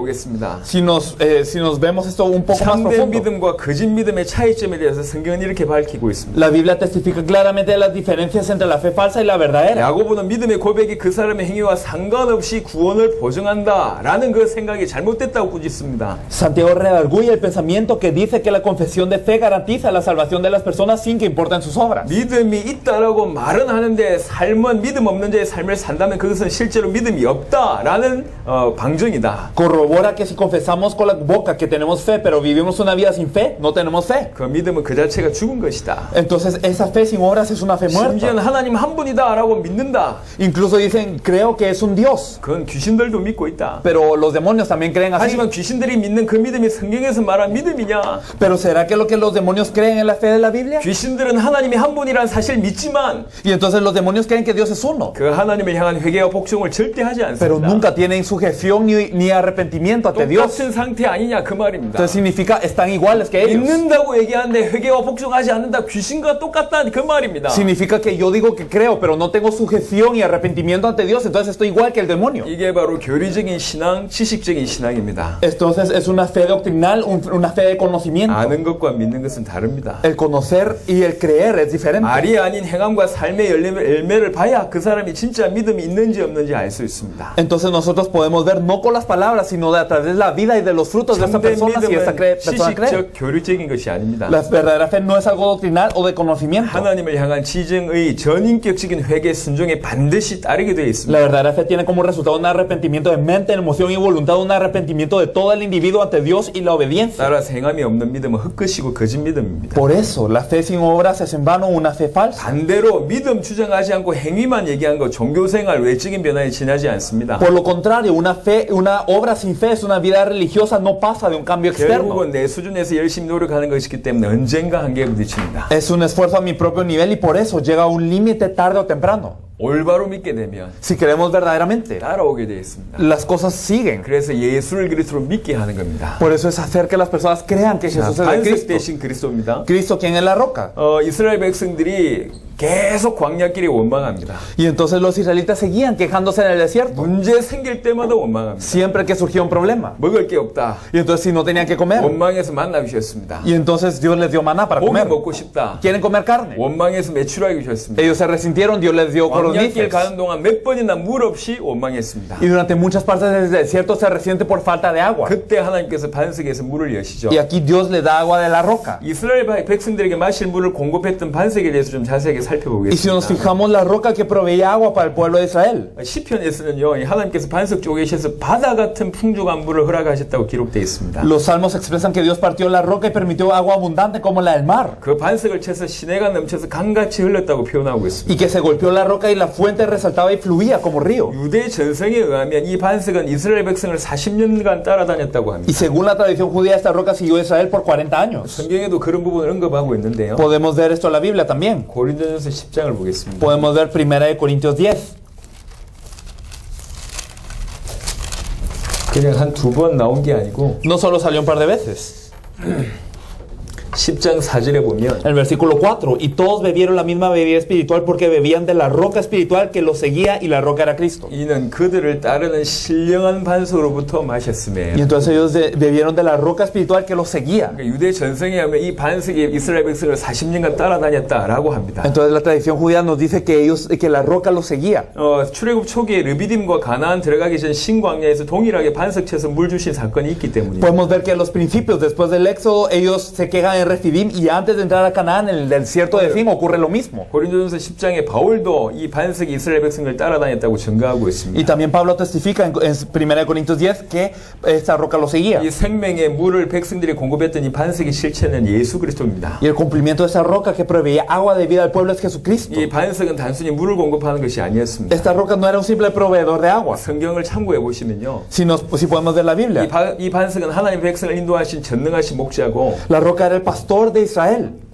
Speaker 1: 보겠습니다.
Speaker 2: Si nos, eh, si nos vemos esto un poco más
Speaker 1: 참된
Speaker 2: profundo,
Speaker 1: 믿음과 거짓 믿음의 차이점에 대해서 성경은 이렇게 밝히고 있습니다.
Speaker 2: la Biblia testifica claramente de las diferencias entre la fe falsa y la verdadera.
Speaker 1: 야고보는 믿음의 고백이 그 사람의 행위와 상관없이 구원을 보증한다라는 그 생각이 잘못됐다고 꾸짖습니다.
Speaker 2: Santiago redarguye el pensamiento que dice que la confesión de fe garantiza la salvación de las personas sin que importen sus obras.
Speaker 1: 믿음이 있다라고 말은 하는데 삶은 믿음 없는 자의 삶을 산다면 그것은 실제로 믿음이 없다라는 어, 방증이다.
Speaker 2: Corrobora que si confesamos con la boca que tenemos fe, pero vivimos una vida sin fe, no tenemos fe.
Speaker 1: 그 믿음은 그 자체가 죽은 것이다.
Speaker 2: Entonces esa fe sin obras es una fe
Speaker 1: 심지어는
Speaker 2: muerta.
Speaker 1: 하나님 한 분이다라고 믿는다.
Speaker 2: Incluso dicen, creo que es un Dios.
Speaker 1: 그건 귀신들도 믿고 있다.
Speaker 2: Pero los demonios también creen así.
Speaker 1: 하지만 귀신들이 믿는 그 믿음이 성경에서 말한 믿음이냐?
Speaker 2: Pero ¿será que lo que los demonios creen en la fe de la Biblia?
Speaker 1: 귀신들은 하나님이 한 분이라는 사실 믿지만
Speaker 2: Y entonces los demonios creen que Dios es uno.
Speaker 1: 그 하나님을 향한 회개와 복종을 절대 하지
Speaker 2: Pero
Speaker 1: 않습니다.
Speaker 2: nunca tienen sujeción ni, ni arrepentimiento ante Dios.
Speaker 1: 똑같은 상태 아니냐 그 말입니다.
Speaker 2: Entonces significa están iguales que ellos.
Speaker 1: 믿는다고 얘기하는데 회개와 복종하지 않는다 귀신과 똑같다 그 말입니다.
Speaker 2: Significa que yo digo que creo, pero no tengo sujeción y arrepentimiento ante Dios, entonces estoy igual que el demonio.
Speaker 1: 이게 바로 교리적인 신앙, 지식적인 신앙입니다.
Speaker 2: Entonces es una fe doctrinal, un- una fe de conocimiento.
Speaker 1: 아는 것과 믿는 것은 다릅니다.
Speaker 2: El conocer y el creer es diferente.
Speaker 1: 말이 아닌 행함과 삶의 열매- 열매를 봐야 그 사람이 진짜 믿음이 있는지 없는지 알 수 있습니다.
Speaker 2: Entonces nosotros podemos ver no con las palabras, sino de a través de la vida y de los frutos de esta
Speaker 1: 참된
Speaker 2: persona si esta cre- persona cree.
Speaker 1: 지식적 교류적인 것이 아닙니다.
Speaker 2: La verdadera fe no es algo doctrinal o de conocimiento.
Speaker 1: 하나님을 향한 지정의 전인격적인 회개 순종에 반드시 따르게 되어 있습니다.
Speaker 2: La verdadera fe tiene como resultado un arrepentimiento de mente, emoción y voluntad, un arrepentimiento de todo el individuo ante Dios y la obediencia.
Speaker 1: 따라서 행함이 없는 믿음은 헛것이고 거짓 믿음입니다.
Speaker 2: Por eso, la fe sin obras es en vano una fe falsa.
Speaker 1: 반대로 믿음 주장하지 않고 행위만 얘기한 거 종교생활 외적인 변화에 지나지 않습니다.
Speaker 2: Por lo contrario, una fe, una obra sin fe es una vida religiosa, no pasa de un cambio externo.
Speaker 1: 결국은 내 수준에서 열심히 노력하는 것이기 때문에 언젠가 한계에 부딪힙니다.
Speaker 2: Es un esfuerzo a mi propio nivel y por eso llega a un límite tarde o temprano.
Speaker 1: 올바로 믿게 되면
Speaker 2: Si creemos verdaderamente,
Speaker 1: 따라오게 되어 있습니다.
Speaker 2: las cosas siguen.
Speaker 1: 그래서 예수를 그리스도로 믿게 하는 겁니다.
Speaker 2: Por eso es hacer que las personas crean que
Speaker 1: 자,
Speaker 2: Jesús es el
Speaker 1: 반석
Speaker 2: Cristo.
Speaker 1: 대신 그리스도입니다.
Speaker 2: Cristo, quien es la roca.
Speaker 1: 어, 이스라엘 백성들이 계속 광야길에 원망합니다.
Speaker 2: Y entonces los israelitas seguían quejándose en el desierto.
Speaker 1: 문제 생길 때마다 원망합니다.
Speaker 2: Siempre que surgía un problema.
Speaker 1: 먹을 게 없다.
Speaker 2: Y entonces si no tenían que comer.
Speaker 1: 원망해서 만나 주셨습니다.
Speaker 2: Y entonces Dios les dio maná para
Speaker 1: 고기
Speaker 2: comer.
Speaker 1: 먹고 싶다.
Speaker 2: Quieren comer carne.
Speaker 1: 원망해서 매출하게 주셨습니다.
Speaker 2: Ellos se resintieron, Dios les dio
Speaker 1: 광야길
Speaker 2: codornices.
Speaker 1: 가는 동안 몇 번이나 물 없이 원망했습니다.
Speaker 2: Y durante muchas partes del desierto se resiente por falta de agua.
Speaker 1: 그때 하나님께서 반석에서 물을 여시죠.
Speaker 2: Y aquí Dios le da agua de la roca.
Speaker 1: 이스라엘 백성들에게 마실 물을 공급했던 반석에 대해서 좀 자세하게
Speaker 2: Y si nos
Speaker 1: 살펴보겠습니다.
Speaker 2: fijamos, la roca que proveía agua para el pueblo de Israel.
Speaker 1: 시편에서는요, 하나님께서 반석 쪽에 계셔서 바다 같은 풍족한 물을 허락하셨다고 기록되어 있습니다.
Speaker 2: Los salmos expresan que Dios partió la roca y permitió agua abundante como la del mar.
Speaker 1: 그 반석을 쳐서 시내가 넘쳐서 강같이 흘렀다고 표현하고 있습니다.
Speaker 2: Y que se golpeó la roca y la fuente resaltaba y fluía como río.
Speaker 1: 유대 전성에 의하면 이 반석은 이스라엘 백성을 사십 년간 따라다녔다고
Speaker 2: Y
Speaker 1: 합니다.
Speaker 2: según la tradición judía, esta roca siguió a Israel por cuarenta años.
Speaker 1: 성경에도 그런 부분을 언급하고 있는데요.
Speaker 2: Podemos ver esto en la Biblia también.
Speaker 1: 고린도전서 십 장을 보겠습니다.
Speaker 2: Podemos ver Primera de Corintios diez.
Speaker 1: 그냥 한 두 번 나온 게 아니고
Speaker 2: No solo salió un par de veces.
Speaker 1: 십 장 사 절에 보면
Speaker 2: En el versículo cuatro, y todos bebieron la misma bebida espiritual porque bebían de la roca espiritual que los seguía y la roca era Cristo.
Speaker 1: 이는 그들을 따르는 신령한 반석으로부터
Speaker 2: Y
Speaker 1: 마셨음에
Speaker 2: entonces ellos de- bebieron de la roca espiritual que los seguía.
Speaker 1: 그러니까 유대 전성에 하면 이 반석이 이스라엘 백성을 사십 년간 따라다녔다라고 합니다.
Speaker 2: Entonces la tradición judía nos dice que ellos, que la roca los seguía.
Speaker 1: 어, 출애굽 초기에 르비딤과 가나안 들어가기 전 신광야에서 동일하게 반석 쳐서 물 주신 사건이 있기 때문이에요.
Speaker 2: Podemos ver que a los principios, después del éxodo, ellos se quejan en Refidim y antes de entrar a Canaán, en el desierto de Fin, ocurre lo mismo.
Speaker 1: 고린도전서 십 장에 바울도 이 반석이 이스라엘 백성을 따라다녔다고 증거하고 있습니다.
Speaker 2: Y también Pablo testifica en, en Primera de Corintios diez que esta roca los seguía.
Speaker 1: 이 생명의 물을 백성들이 공급했던 이 반석의 실체는 예수 그리스도입니다.
Speaker 2: Y el cumplimiento de esa roca que proveía agua de vida al pueblo es Jesucristo.
Speaker 1: 이 반석은 단순히 물을 공급하는 것이 아니었습니다.
Speaker 2: Esta roca no era un simple proveedor de agua.
Speaker 1: 성경을 참고해 보시면요.
Speaker 2: Si, nos, si podemos ver la
Speaker 1: 이,
Speaker 2: Biblia,
Speaker 1: 바, 이 반석은 하나님 백성을 인도하신 전능하신 목자고
Speaker 2: la roca era el pastor de Israel.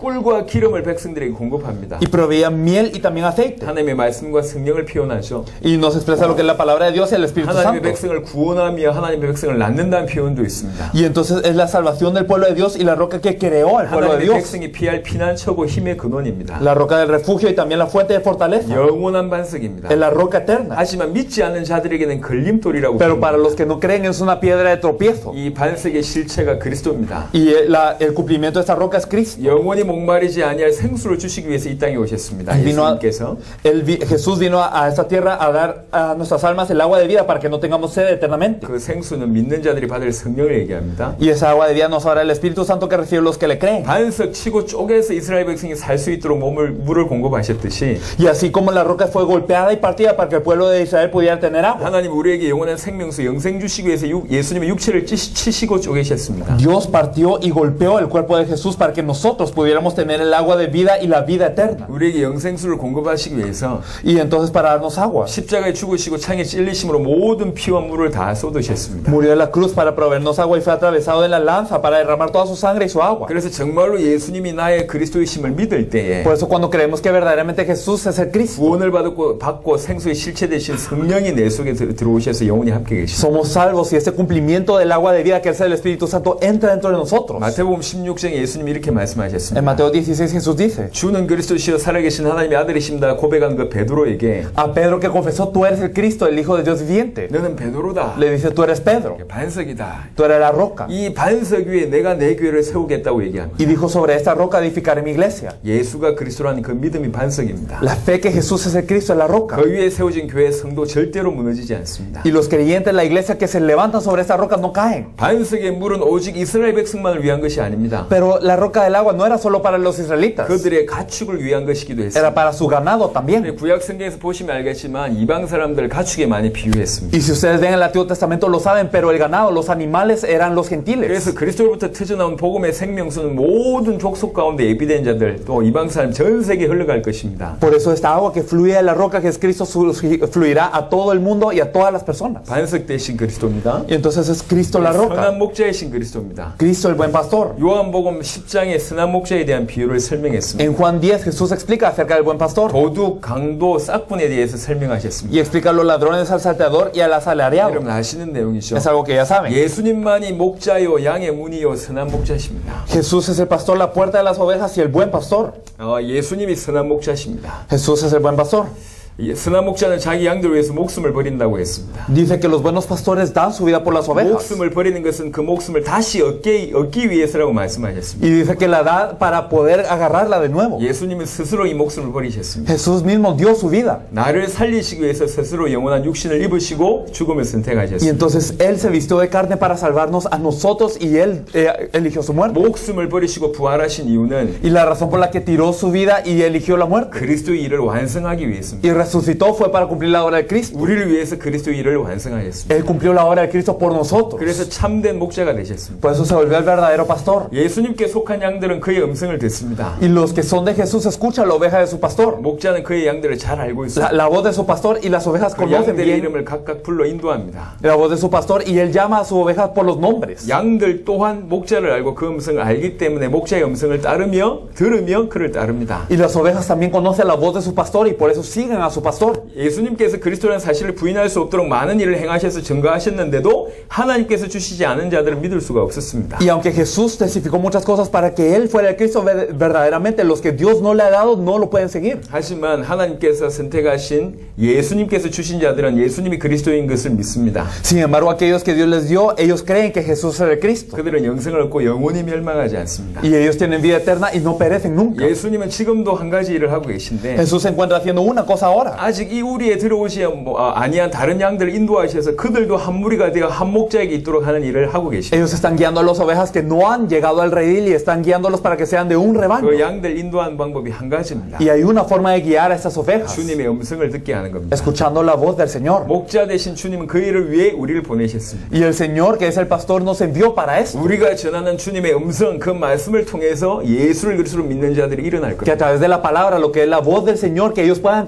Speaker 1: 꿀과 기름을 백성들에게 공급합니다.
Speaker 2: y proveía miel y también aceite.
Speaker 1: 하나님의 말씀과 성령을 표현하죠.
Speaker 2: Y nos expresa lo que es la palabra de Dios y el Espíritu
Speaker 1: 하나님의
Speaker 2: Santo.
Speaker 1: 백성을 구원하며 하나님의 백성을 낳는다는 표현도 있습니다.
Speaker 2: Y entonces es la salvación del pueblo de Dios y la roca que creó al pueblo de
Speaker 1: 하나님의
Speaker 2: Dios.
Speaker 1: 백성이 피할 피난처고 힘의 근원입니다.
Speaker 2: La roca del refugio y también la fuente de fortaleza.
Speaker 1: 영원한 반석입니다.
Speaker 2: Es la roca eterna.
Speaker 1: 하지만 믿지 않는 자들에게는 걸림돌이라고
Speaker 2: Pero para
Speaker 1: 부릅니다.
Speaker 2: los que no creen es una piedra de tropiezo.
Speaker 1: 이 반석의 실체가 그리스도입니다.
Speaker 2: Y el, la- el cumplimiento de esta roca es Cristo.
Speaker 1: 영원히 목마르지 아니할 생수를 주시기 위해서 이 땅에 오셨습니다.
Speaker 2: Él vino a-
Speaker 1: 예수님께서
Speaker 2: Él vi- Jesús vino a, a esta tierra a dar a nuestras almas el agua de vida para que no tengamos sed eternamente.
Speaker 1: 그 생수는 믿는 자들이 받을 성령을 얘기합니다.
Speaker 2: Y esa agua de vida nos dará el Espíritu Santo que reciben los que le creen.
Speaker 1: 반석 치고 쪼개서 이스라엘 백성이 살 수 있도록 몸을 물을 공급하셨듯이
Speaker 2: Y así como la roca fue golpeada y partida para que el pueblo de Israel pudiera tener agua,
Speaker 1: 하나님 우리에게 영원한 생명수 영생 주시기 위해서 육- 예수님의 육체를 찌- 치시고 쪼개셨습니다.
Speaker 2: Dios partió y golpeó el cuerpo de Jesús para que nosotros pudiéramos tener el agua de vida y la vida eterna.
Speaker 1: 우리에게 영생수를 공급하시기 위해서
Speaker 2: Y entonces para darnos agua,
Speaker 1: 십자가에 죽으시고 창에 찔리심으로 모든 피와 물을 다 쏟으셨습니다.
Speaker 2: murió en la cruz para proveernos agua y fue atravesado en la lanza para derramar toda su sangre y su agua.
Speaker 1: 그래서 정말로 예수님이 나의 그리스도이심을 믿을 때에
Speaker 2: Por eso cuando creemos que verdaderamente Jesús es el Cristo,
Speaker 1: 구원을 받고, 받고 생수의 실체 되신 성령이 내 속에 들- 들어오셔서 영원히 함께 계십니다.
Speaker 2: somos salvos y ese cumplimiento del agua de vida que es el Espíritu Santo entra dentro de nosotros.
Speaker 1: 마태복음 십육 장에 예수님이 이렇게
Speaker 2: En
Speaker 1: 말씀하셨습니다.
Speaker 2: Mateo dieciséis Jesús dice
Speaker 1: 주는 그리스도시여 살아계신 하나님의 아들이십니다 고백한 그 베드로에게
Speaker 2: a Pedro que confesó, tú eres el Cristo, el Hijo de Dios viviente.
Speaker 1: 너는 베드로다.
Speaker 2: Le dice, tú eres Pedro,
Speaker 1: 반석이다.
Speaker 2: tú eres la roca.
Speaker 1: 이 반석 위에 내가 내 교회를 세우겠다고 얘기합니다.
Speaker 2: Y dijo, sobre esta roca edificaré mi iglesia.
Speaker 1: 예수가 그리스도라는 그 믿음이 반석입니다.
Speaker 2: La fe que Jesús es el Cristo es la roca.
Speaker 1: 그 위에 세워진 교회 성도 절대로 무너지지 않습니다.
Speaker 2: Y los creyentes, la iglesia que se levantan sobre esta roca no caen.
Speaker 1: 반석의 물은 오직 이스라엘 백성만을 위한 것이 아닙니다.
Speaker 2: Pero la roca del agua no era solo para los israelitas,
Speaker 1: 그들의 가축을 위한 것이기도
Speaker 2: era
Speaker 1: 했습니다.
Speaker 2: para su ganado también.
Speaker 1: 구약 성경에서 보시면 알겠지만 이방 사람들 가축에 많이 비유했습니다.
Speaker 2: Y si ustedes ven el Antiguo Testamento lo saben, pero el ganado, los animales eran los gentiles.
Speaker 1: 그래서 그리스도로부터 터져나온 복음의 생명수는 모든 족속 가운데 예비된 자들 또 이방 사람 전 세계에 흘러갈 것입니다.
Speaker 2: Por eso esta agua que fluye de la roca que es Cristo su- fluirá a todo el mundo y a todas las personas.
Speaker 1: 반석 대신 그리스도입니다.
Speaker 2: Y entonces es Cristo la roca,
Speaker 1: 선한 목자이신 그리스도입니다.
Speaker 2: Cristo el buen pastor.
Speaker 1: 요한복음 십 장의 선한 목자에 대한 비유를 설명했습니다.
Speaker 2: En Juan diez Jesús explica acerca del buen pastor
Speaker 1: 도둑, 강도, 싹군에 대해서 설명하셨습니다.
Speaker 2: y explica a los ladrones, al salteador y al asalariado.
Speaker 1: 여러분 아시는 내용이죠.
Speaker 2: Es algo que ya saben.
Speaker 1: 예수님만이 목자요 양의 문이요 선한 목자십니다.
Speaker 2: Jesús es el pastor, la puerta de las ovejas y el buen pastor.
Speaker 1: 어, 예수님이 선한 목자십니다.
Speaker 2: Jesús es el buen pastor.
Speaker 1: 이 선한 목자는 자기 양들을 위해서 목숨을 버린다고 했습니다.
Speaker 2: Dice que los buenos pastores dan su vida por las ovejas.
Speaker 1: 목숨을 버리는 것은 그 목숨을 다시 얻기, 얻기 위해서라고 말씀하셨습니다.
Speaker 2: Y dice que la da para poder agarrarla de nuevo.
Speaker 1: 예수님은 스스로 이 목숨을 버리셨습니다.
Speaker 2: Jesús mismo dio su vida.
Speaker 1: 나를 살리시기 위해서 스스로 영원한 육신을 입으시고 죽음을
Speaker 2: Y
Speaker 1: 선택하셨습니다.
Speaker 2: entonces Él se vistió de carne para salvarnos a nosotros y Él eh, eligió su muerte.
Speaker 1: 목숨을 버리시고 부활하신 이유는
Speaker 2: Y la razón por la que tiró su vida y eligió la muerte
Speaker 1: 그리스도의 일을 완성하기 위해서입니다.
Speaker 2: y resucitó fue para cumplir la obra de Cristo.
Speaker 1: 우리를 위해서 그리스도의 일을 완성하셨습니다.
Speaker 2: Él cumplió la obra de Cristo por nosotros.
Speaker 1: 그래서 참된 목자가 되셨습니다.
Speaker 2: Por eso se volvió el verdadero pastor.
Speaker 1: 예수님께 속한 양들은 그의 음성을 듣습니다.
Speaker 2: Y los que son de Jesús escuchan la oveja de su pastor.
Speaker 1: 목자는 그의 양들을 잘 알고
Speaker 2: La,
Speaker 1: 있습니다.
Speaker 2: la voz de su pastor y las ovejas
Speaker 1: 그
Speaker 2: conocen
Speaker 1: 양들의
Speaker 2: bien
Speaker 1: 이름을 각각 불러 인도합니다.
Speaker 2: la voz de su pastor y Él llama a su oveja por los nombres.
Speaker 1: 양들 또한 목자를 알고 그 음성을 알기 때문에 목자의 음성을 따르며 들으며 그를 따릅니다.
Speaker 2: Y las ovejas también conocen la voz de su pastor y por eso siguen a su pastor.
Speaker 1: 예수님께서 그리스도라는 사실을 부인할 수 없도록 많은 일을 행하셔서 증거하셨는데도 하나님께서 주시지 않은 자들은 믿을 수가 없었습니다.
Speaker 2: Y aunque Jesús testificó muchas cosas para que Él fuera el Cristo ver- verdaderamente, los que Dios no le ha dado no lo pueden seguir.
Speaker 1: 하지만 하나님께서 선택하신 예수님께서 주신 자들은 예수님이 그리스도인 것을 믿습니다.
Speaker 2: Sin embargo, aquellos que Dios les dio, ellos creen que Jesús es el Cristo.
Speaker 1: 그들은 영생을 얻고 영원히 멸망하지 않습니다.
Speaker 2: Y ellos tienen vida eterna y no perecen nunca.
Speaker 1: 예수님은 지금도 한 가지 일을 하고 계신데
Speaker 2: Jesús se encuentra haciendo una cosa ahora.
Speaker 1: 아직 이 우리에 들어오지 뭐, 아, 아니한 다른 양들을 인도하셔서 그들도 한 무리가 되어 한 목자에게 있도록 하는 일을 하고 계십니다.
Speaker 2: Ellos están guiando a las ovejas que no han llegado al redil y están guiándolos para que sean de un rebaño.
Speaker 1: 그 양들 인도하는 방법이 한 가지입니다.
Speaker 2: Y hay una forma de guiar a estas ovejas,
Speaker 1: 주님의 음성을 듣게 하는 겁니다.
Speaker 2: escuchando la voz del Señor.
Speaker 1: 목자 되신 주님은 그 일을 위해 우리를 보내셨습니다.
Speaker 2: Y el Señor, que es el pastor, nos envió para esto.
Speaker 1: 우리가 전하는 주님의 음성, 그 말씀을 통해서 예수를 그리스도로 믿는 자들이 일어날
Speaker 2: Que a
Speaker 1: 겁니다.
Speaker 2: través de la palabra, lo que es la voz del Señor, que ellos puedan creer que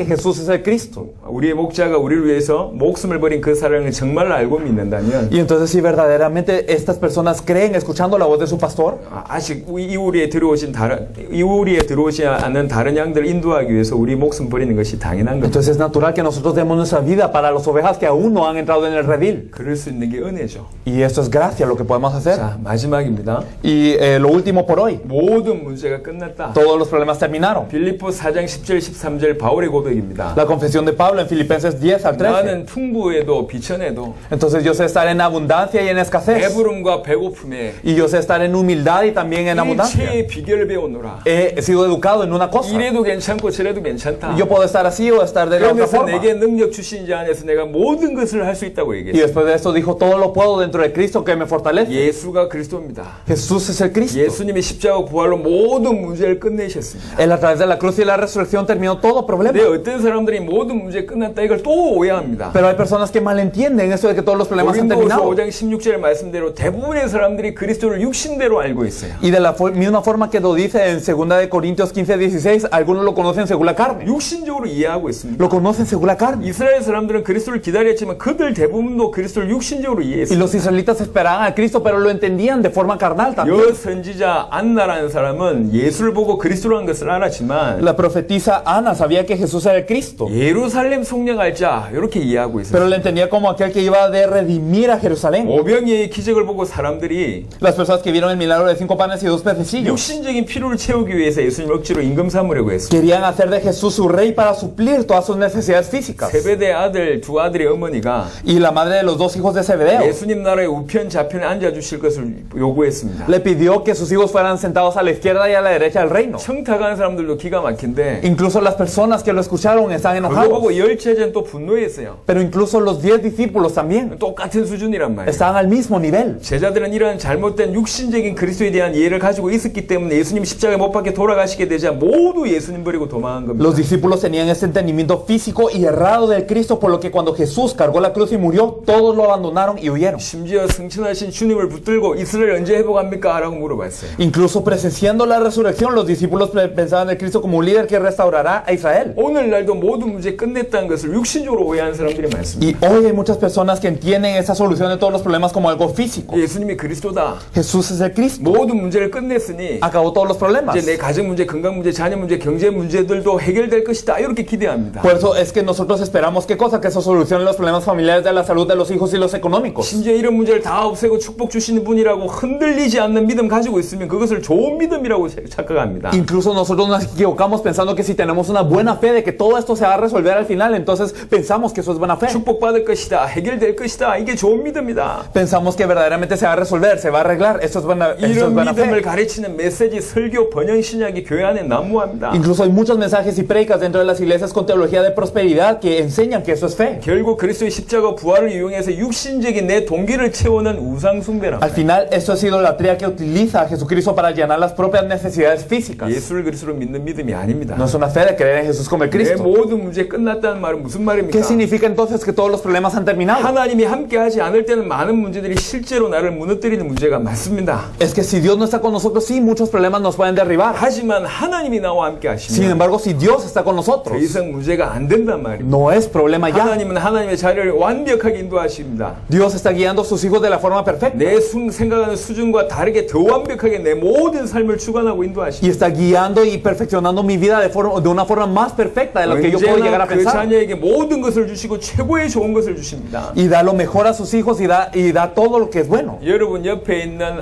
Speaker 2: Jesús es el Cristo.
Speaker 1: 우리의 목자가 우리를 위해서 목숨을 버린 그 사랑을 정말 알고 믿는다면
Speaker 2: Y entonces si verdaderamente estas personas creen escuchando la voz de su pastor,
Speaker 1: 아직 이 우리에 들어오신 다른 이 우리에 들어오지 않은 다른 양들을 인도하기 위해서 우리 목숨 버리는 것이 당연한 겁니다.
Speaker 2: entonces es natural que nosotros demos nuestra vida para las ovejas que aún no han entrado en el redil.
Speaker 1: 그럴 수 있는 게 은혜죠.
Speaker 2: Y esto es gracia lo que podemos hacer.
Speaker 1: 자, 마지막입니다.
Speaker 2: Y eh, lo último por hoy,
Speaker 1: 모든 문제가 끝났다.
Speaker 2: todos los problemas terminaron.
Speaker 1: 빌립보 사 장 십 절 십삼 절 바울의 고백입니다.
Speaker 2: La confesión de Pablo en Filipenses diez al trece.
Speaker 1: 나는 풍부에도 비천에도
Speaker 2: Entonces yo sé estar en abundancia y en escasez.
Speaker 1: 배부름과 배고픔에
Speaker 2: Y yo sé estar en humildad y también en abundancia.
Speaker 1: 일체의 비결을 배우노라.
Speaker 2: He sido educado en una cosa.
Speaker 1: 이래도 괜찮고 저래도 괜찮다.
Speaker 2: Yo puedo estar así o estar de la otra
Speaker 1: 그러면서
Speaker 2: forma.
Speaker 1: 내게 능력 주신 자 안에서 내가 모든 것을 할 수 있다고
Speaker 2: Y
Speaker 1: 얘기했어요.
Speaker 2: después de esto dijo, todo lo puedo dentro de Cristo que me fortalece.
Speaker 1: 예수가 그리스도입니다.
Speaker 2: Jesús es el Cristo.
Speaker 1: 예수님이 십자가 부활로 모든 문제를 끝내셨습니다.
Speaker 2: Él a través de la cruz y la resurrección terminó todo problema.
Speaker 1: 근데 어떤 사람들이 모든 문제 끝났다 이걸 또 오해합니다.
Speaker 2: Pero hay personas que malentienden eso de que todos los problemas han
Speaker 1: 고린도후서
Speaker 2: terminado.
Speaker 1: 오 장 십육 절 말씀대로 대부분의 사람들이 그리스도를 육신대로 알고 있어요.
Speaker 2: Y de la for- misma forma que lo dice en segunda de Corintios quince dieciséis, algunos lo conocen según la carne.
Speaker 1: 육신적으로 이해하고 있습니다.
Speaker 2: Lo conocen según la carne.
Speaker 1: 이스라엘 사람들은 그리스도를 기다렸지만 그들 대부분도 그리스도를 육신적으로
Speaker 2: Y
Speaker 1: 이해했어요.
Speaker 2: los israelitas esperaban a Cristo, pero lo entendían de forma carnal también.
Speaker 1: 여 선지자 안나라는 사람은 예수를 보고 그리스도라는 것을 알았지만
Speaker 2: La profetisa Ana sabía que Jesús era el Cristo,
Speaker 1: 예루살렘 속량할 자 이렇게 이해하고
Speaker 2: pero
Speaker 1: 있어요.
Speaker 2: le entendía como aquel que iba de redimir a Jerusalén.
Speaker 1: 오병이의 기적을 보고 사람들이
Speaker 2: Las personas que vieron el milagro de cinco panes y dos pececillos
Speaker 1: 육신적인 필요를 채우기 위해서 예수님 억지로 임금 삼으려고 했어요.
Speaker 2: querían hacer de Jesús su rey para suplir todas sus necesidades físicas.
Speaker 1: 세베대 아들 두 아들의 어머니가
Speaker 2: Y la madre de los dos hijos de Zebedeo
Speaker 1: 예수님 나라의 우편 좌편에 앉아주실 것을 요구했습니다.
Speaker 2: le pidió que sus hijos fueran sentados a la izquierda y a la derecha del reino.
Speaker 1: 청탁한 사람들도 기가 막힌데
Speaker 2: Incluso las personas que lo escucharon están
Speaker 1: 그거
Speaker 2: enojados.
Speaker 1: 보고 열 제자는 또 분노했어요.
Speaker 2: Pero incluso los diez discípulos también
Speaker 1: 똑같은 수준이란 말이에요.
Speaker 2: estaban al mismo nivel.
Speaker 1: 제자들은 이러한 잘못된 육신적인 그리스도에 대한 이해를 가지고 있었기 때문에 예수님 십자가에 못 박혀 돌아가시게 되자 모두 예수님 버리고 도망한 겁니다.
Speaker 2: Los discípulos tenían este entendimiento físico y errado del Cristo, por lo que cuando Jesús cargó la cruz y murió, todos lo abandonaron y huyeron.
Speaker 1: 심지어 승천하신 주님을 붙들고 이스라엘 언제 회복합니까? 라고 물어봤어요.
Speaker 2: Incluso presenciando la resurrección, los discípulos pre- pensaban en Cristo como un líder que restaurará a Israel.
Speaker 1: 오늘날도 모든 문제 끝냈다는 것을 육신적으로 오해하는 사람들이 많습니다.
Speaker 2: Y hoy hay muchas personas que entienden esa solución de todos los problemas como algo físico.
Speaker 1: 예수님이 그리스도다.
Speaker 2: Jesús es el Cristo.
Speaker 1: 모든 문제를 끝냈으니
Speaker 2: Acabó todos los problemas.
Speaker 1: 이제 내 가정 문제, 건강 문제, 자녀 문제, 경제 문제들도 해결될 것이다. 이렇게 기대합니다.
Speaker 2: Por eso es que nosotros esperamos qué cosa, que se solucionen los problemas familiares de la salud de los hijos y los económicos.
Speaker 1: 심지어 이런 문제를 다 없애고 축복 주시는 분이라고 흔들리지 않는 믿음 가지고 있으면 그것을 좋은 믿음이라고 착각합니다.
Speaker 2: Incluso nosotros nos equivocamos pensando que si tenemos una buena fe de que todo esto se va a resolver al final, entonces pensamos que eso es buena fe.
Speaker 1: 축복받을 것이다. 해결될 것이다. 이게 좋은 믿음이다.
Speaker 2: Pensamos que verdaderamente se va a resolver, se va a arreglar. Eso es buena, eso es
Speaker 1: 이런
Speaker 2: buena
Speaker 1: 믿음을
Speaker 2: fe.
Speaker 1: 가르치는 메시지, 설교, 번영, 신약이 교회 안에 난무합니다.
Speaker 2: Incluso hay muchos mensajes y predicas dentro de las iglesias con teología de prosperidad que enseñan que eso es fe.
Speaker 1: 결국 그리스도의 십자가 부활을 이용해서 육신적인 내 동기를 채우는 우상 숭배란
Speaker 2: Al
Speaker 1: 말이에요.
Speaker 2: final, eso ha sido la tría que utiliza a Jesucristo para llenar las propias necesidades físicas.
Speaker 1: 예수를 그리스도로 믿는 믿음이 아닙니다.
Speaker 2: No es una fe de creer en Jesús como el
Speaker 1: 내
Speaker 2: Cristo.
Speaker 1: 모든 문제 끝났다는 말은 무슨 말입니까?
Speaker 2: ¿Qué significa entonces que todos los problemas han terminado?
Speaker 1: 하나님이 함께하지 않을 때는 많은 문제들이 실제로 나를 무너뜨리는 문제가 많습니다.
Speaker 2: Es que si Dios no está con nosotros, sí, muchos problemas nos pueden derribar.
Speaker 1: 하지만 하나님이 나와 함께
Speaker 2: Sin
Speaker 1: 하시면
Speaker 2: embargo, si Dios está con
Speaker 1: 더
Speaker 2: nosotros,
Speaker 1: 이상 문제가 안 된단 말입니다.
Speaker 2: no es problema ya.
Speaker 1: 하나님은 하나님의 자리를 완벽하게 인도하십니다.
Speaker 2: Dios está guiando a sus hijos de la forma perfecta.
Speaker 1: 내 순, 생각하는 수준과 다르게 더 완벽하게 내 모든 삶을 주관하고
Speaker 2: Y
Speaker 1: 인도하십니다.
Speaker 2: está guiando y perfeccionando mi vida de, forma, de una forma más perfecta de lo que yo puedo llegar
Speaker 1: 언제나
Speaker 2: a
Speaker 1: 그
Speaker 2: pensar.
Speaker 1: 자녀에게 모든 것을 주시고 최고의 좋은 것을 주십니다.
Speaker 2: Y da lo mejor a sus hijos y da, y da todo lo que es bueno.
Speaker 1: 여러분 옆에 있는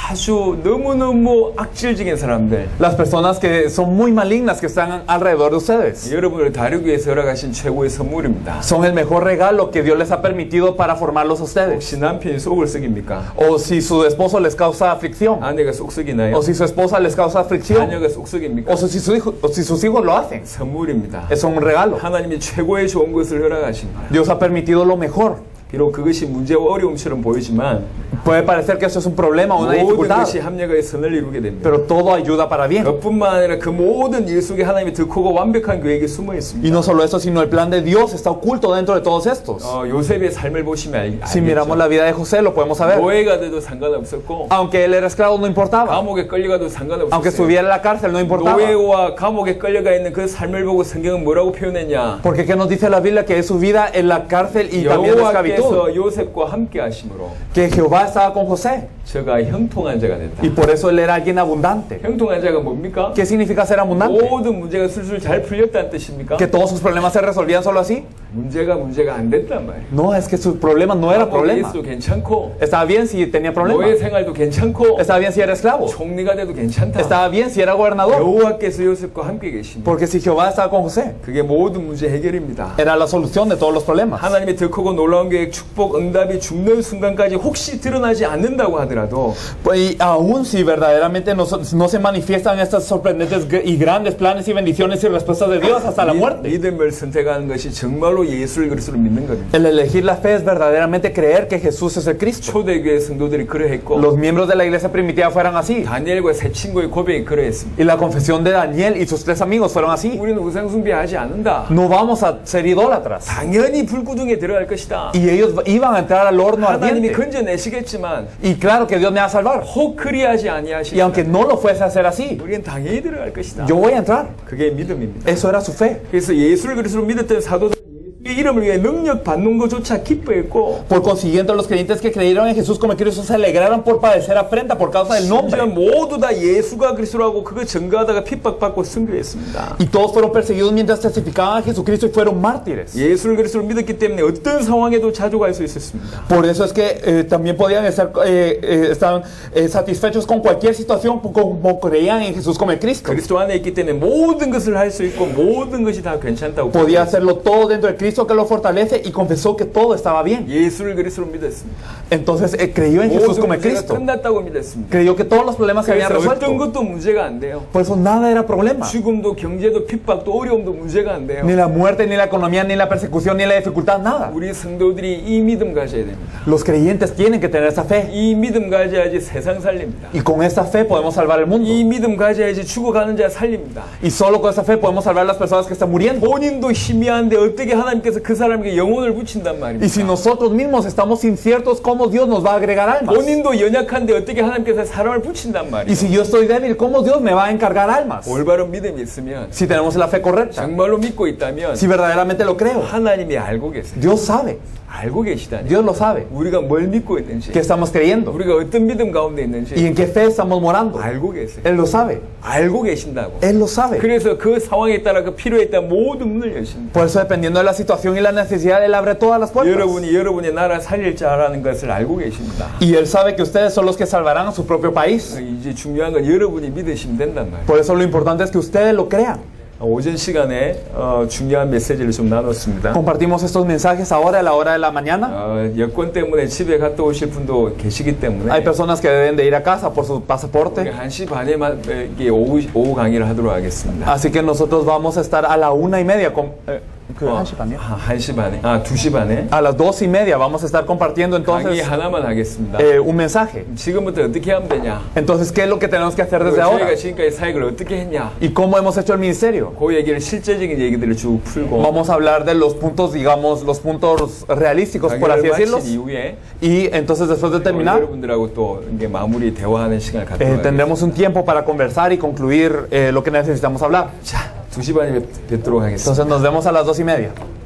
Speaker 1: 아주 너무너무 악질적인 사람들,
Speaker 2: Las personas que son muy malignas que están alrededor de ustedes
Speaker 1: 여러분을 다루기 위해서 허락하신 최고의 선물입니다.
Speaker 2: son el mejor regalo que Dios les ha permitido para formarlos a ustedes.
Speaker 1: 혹시 남편이 속을 썩입니까?
Speaker 2: O si su esposo les causa aflicción,
Speaker 1: 아내가 속 썩이나요?
Speaker 2: o si su esposa les causa aflicción,
Speaker 1: 자녀가 속 썩입니까?
Speaker 2: o si, su hijo, o si sus hijos lo hacen.
Speaker 1: 선물입니다.
Speaker 2: Es un regalo.
Speaker 1: 하나님이 최고의 좋은 것을 허락하신 거예요.
Speaker 2: Dios ha permitido lo mejor.
Speaker 1: 비록 그것이 문제와 어려움처럼 보이지만
Speaker 2: Puede parecer que eso es un problema o una
Speaker 1: 모든
Speaker 2: dificultad,
Speaker 1: 것이 합력하여 선을 이루게 됩니다.
Speaker 2: pero todo ayuda para bien.
Speaker 1: 그뿐만 아니라 그 모든 일 속에 하나님의 더 크고 완벽한 계획이 숨어
Speaker 2: Y
Speaker 1: 있습니다.
Speaker 2: no solo eso, sino el plan de Dios está oculto dentro de todos estos.
Speaker 1: 어, 요셉의 삶을 보시면 알,
Speaker 2: Si miramos la vida de José, lo podemos saber.
Speaker 1: 노예가 돼도 상관없었고
Speaker 2: Aunque él era esclavo, no importaba.
Speaker 1: 감옥에 끌려가도
Speaker 2: Aunque
Speaker 1: 상관없었어요.
Speaker 2: estuviera en la cárcel, no importaba.
Speaker 1: 노예와 감옥에 끌려가 있는 그 삶을 보고 성경은 뭐라고 표현했냐?
Speaker 2: Porque ¿qué nos dice la Biblia? Que es su vida en la cárcel y también de esclavitud.
Speaker 1: 여호와께서 요셉과 함께 하심으로
Speaker 2: Que Jehová estaba con José.
Speaker 1: 저가 형통한 자가 됐다.
Speaker 2: Y por eso él era alguien abundante.
Speaker 1: 형통한 자가 뭡니까?
Speaker 2: ¿Qué significa ser abundante?
Speaker 1: 모든 문제가 술술 잘 풀렸다는 뜻입니까?
Speaker 2: ¿Que todos sus problemas se resolvían solo así?
Speaker 1: 문제가 문제가 안 됐단 말이에요.
Speaker 2: No, es que su problema no era problema.
Speaker 1: 예수도 괜찮고
Speaker 2: Estaba bien si tenía
Speaker 1: 노예
Speaker 2: problemas.
Speaker 1: 생활도 괜찮고
Speaker 2: Estaba bien si era esclavo.
Speaker 1: 총리가 돼도 괜찮다.
Speaker 2: Estaba bien si era gobernador.
Speaker 1: 여호와께서 요셉과 함께 계십니다.
Speaker 2: Porque si Jehová estaba con José,
Speaker 1: 그게 모든 문제 해결입니다.
Speaker 2: era la solución de todos los problemas.
Speaker 1: 하나님의 더 크고 놀라운 계획, 축복, 응답이 죽는 순간까지 혹시 드러나지 않는다고 하더라도
Speaker 2: Y aún si verdaderamente no, so- no se manifiestan estas sorprendentes gr- y grandes planes y bendiciones y respuestas de Dios hasta la
Speaker 1: 미-
Speaker 2: muerte.
Speaker 1: 믿음을 선택하는 것이 정말로 예수를 그리스도로 믿는 겁니다.
Speaker 2: El elegir la fe es verdaderamente creer que Jesús es el Cristo.
Speaker 1: 초대교회 성도들이 그러했고
Speaker 2: Los miembros de la iglesia primitiva fueran así.
Speaker 1: 다니엘과 세 친구의 고백이 그러했습니다.
Speaker 2: Y la confesión de Daniel y sus tres amigos fueron así.
Speaker 1: 우리는 우상 숭배하지 않는다.
Speaker 2: No vamos a ser idólatras.
Speaker 1: 당연히 불구덩이에 들어갈 것이다.
Speaker 2: Y ellos iban a entrar al horno
Speaker 1: 하나님이
Speaker 2: ardiente.
Speaker 1: 건져내시겠지만
Speaker 2: Y claro que Dios me va a salvar.
Speaker 1: 혹 그리하지
Speaker 2: Y
Speaker 1: 아니하시면
Speaker 2: aunque no lo fuese a hacer así,
Speaker 1: 우리는 당연히 들어갈 것이다.
Speaker 2: yo voy a entrar.
Speaker 1: 그게 믿음입니다.
Speaker 2: Eso era su fe.
Speaker 1: 그래서 예수를 그리스도로 믿었던 사도들 예수의 이름을 위해 능력 받는 것조차 기뻐했고
Speaker 2: Por consiguiente, los creyentes que creyeron en Jesús como Cristo se alegraron por padecer afrenta por causa del
Speaker 1: 심지어
Speaker 2: nombre.
Speaker 1: 모두 다 예수가 그리스도라고 그거 증거하다가 핍박받고 순교했습니다.
Speaker 2: Y todos fueron perseguidos mientras testificaban a Jesucristo y fueron mártires.
Speaker 1: 예수를 그리스도로 믿었기 때문에 어떤 상황에도 자족할 수 있었습니다.
Speaker 2: Por eso es que eh, también podían estar eh, eh, estaban, eh, satisfechos con cualquier situación como creían en Jesús como el Cristo.
Speaker 1: 그리스도 안에 있기 때문에 모든 것을 할 수 있고 모든 것이 다 괜찮다고
Speaker 2: Podía hacerlo todo dentro del Cristo que lo fortalece y confesó que todo estaba bien.
Speaker 1: 예수를 그리스도로 믿었습니다.
Speaker 2: Entonces eh, creyó en Jesús
Speaker 1: 모든
Speaker 2: como el
Speaker 1: 문제가
Speaker 2: Cristo.
Speaker 1: 끝났다고 믿었습니다.
Speaker 2: Creyó que todos los problemas se habían
Speaker 1: 그래서 어떤
Speaker 2: resuelto.
Speaker 1: 것도 문제가 안 돼요.
Speaker 2: Por eso nada era problema.
Speaker 1: 죽음도 경제도 핍박도 어려움도 문제가 안 돼요.
Speaker 2: Ni la muerte, ni la economía, ni la persecución, ni la dificultad, nada.
Speaker 1: 우리 성도들이 이 믿음 가져야 됩니다.
Speaker 2: Los creyentes tienen que tener esa fe.
Speaker 1: 이 믿음 가져야지 세상 살립니다.
Speaker 2: Y con esa fe podemos salvar el mundo.
Speaker 1: 이 믿음 가져야지 죽어가는 자 살립니다.
Speaker 2: Y solo con esa fe podemos salvar a las personas que están muriendo.
Speaker 1: 본인도 희미한데 어떻게 하나님께서 그 사람에게 영혼을 붙인단
Speaker 2: Y si
Speaker 1: 말입니까?
Speaker 2: nosotros mismos estamos inciertos, ¿cómo Dios nos va a agregar almas?
Speaker 1: 본인도 연약한데 어떻게 하나님께서 사람을 붙인단
Speaker 2: Y
Speaker 1: 말이에요.
Speaker 2: si yo estoy débil, ¿cómo Dios me va a encargar almas?
Speaker 1: 올바른 믿음이 있으면
Speaker 2: Si tenemos la fe correcta,
Speaker 1: 정말로 믿고 있다면
Speaker 2: si verdaderamente lo creo,
Speaker 1: 하나님이 알고 계세요.
Speaker 2: Dios sabe,
Speaker 1: 알고 계시다니.
Speaker 2: Dios lo sabe,
Speaker 1: 우리가 뭘 믿고 있는지,
Speaker 2: que estamos creyendo
Speaker 1: 우리가 어떤 믿음 가운데
Speaker 2: y
Speaker 1: 있는지
Speaker 2: en qué fe estamos morando.
Speaker 1: 알고 계세요.
Speaker 2: Él lo sabe,
Speaker 1: 알고 계신다고.
Speaker 2: Él lo sabe.
Speaker 1: 그래서 그 상황에 따라 그 필요에 따라 모든 문을 여십니다.
Speaker 2: Por eso, dependiendo de la situación y la necesidad, Él abre todas las puertas.
Speaker 1: 여러분이 여러분의 나라 살릴 자라는 것을 알고 계십니다.
Speaker 2: Y Él sabe que ustedes son los que salvarán a su propio país.
Speaker 1: 이제 중요한 건 여러분이 믿으시면 된단 말이에요.
Speaker 2: Por eso lo importante es que ustedes lo crean.
Speaker 1: 오전 시간에 어, 중요한 메시지를 좀 나눴습니다.
Speaker 2: Compartimos estos mensajes ahora a la hora de la mañana.
Speaker 1: 어, 여권 때문에 집에 갔다 오실 분도 계시기 때문에
Speaker 2: Hay personas que deben de ir a casa por su pasaporte.
Speaker 1: 한 시 반에만 이게 오후, 오후 강의를 하도록 하겠습니다.
Speaker 2: Así que nosotros vamos a estar a la una y media. Con, eh,
Speaker 1: 어, 한 시 반에, 아, 두 시 반에
Speaker 2: a las dos y media vamos a estar compartiendo
Speaker 1: 강의
Speaker 2: entonces
Speaker 1: 하나만 하겠습니다.
Speaker 2: eh, un mensaje.
Speaker 1: 지금부터 어떻게 하면 되냐?
Speaker 2: Entonces, ¿qué es lo que tenemos que hacer desde ahora?
Speaker 1: 저희가 지금까지 사역을 어떻게 했냐?
Speaker 2: ¿Y cómo hemos hecho el ministerio?
Speaker 1: 그 얘기를 실제적인 얘기들을 쭉 풀고
Speaker 2: Vamos a hablar de los puntos, digamos, los puntos realísticos, por así
Speaker 1: 강의를
Speaker 2: decirlos.
Speaker 1: 마친 이후에
Speaker 2: Y entonces, después de terminar,
Speaker 1: 여러분들하고 또 이게 마무리 대화하는 시간을 갖도록
Speaker 2: eh,
Speaker 1: 하겠습니다.
Speaker 2: tendremos un tiempo para conversar y concluir eh, lo que necesitamos hablar.
Speaker 1: 자, 두 시 반에 뵙- 뵙도록 하겠습니다.
Speaker 2: Entonces, nos vemos a las dos y media.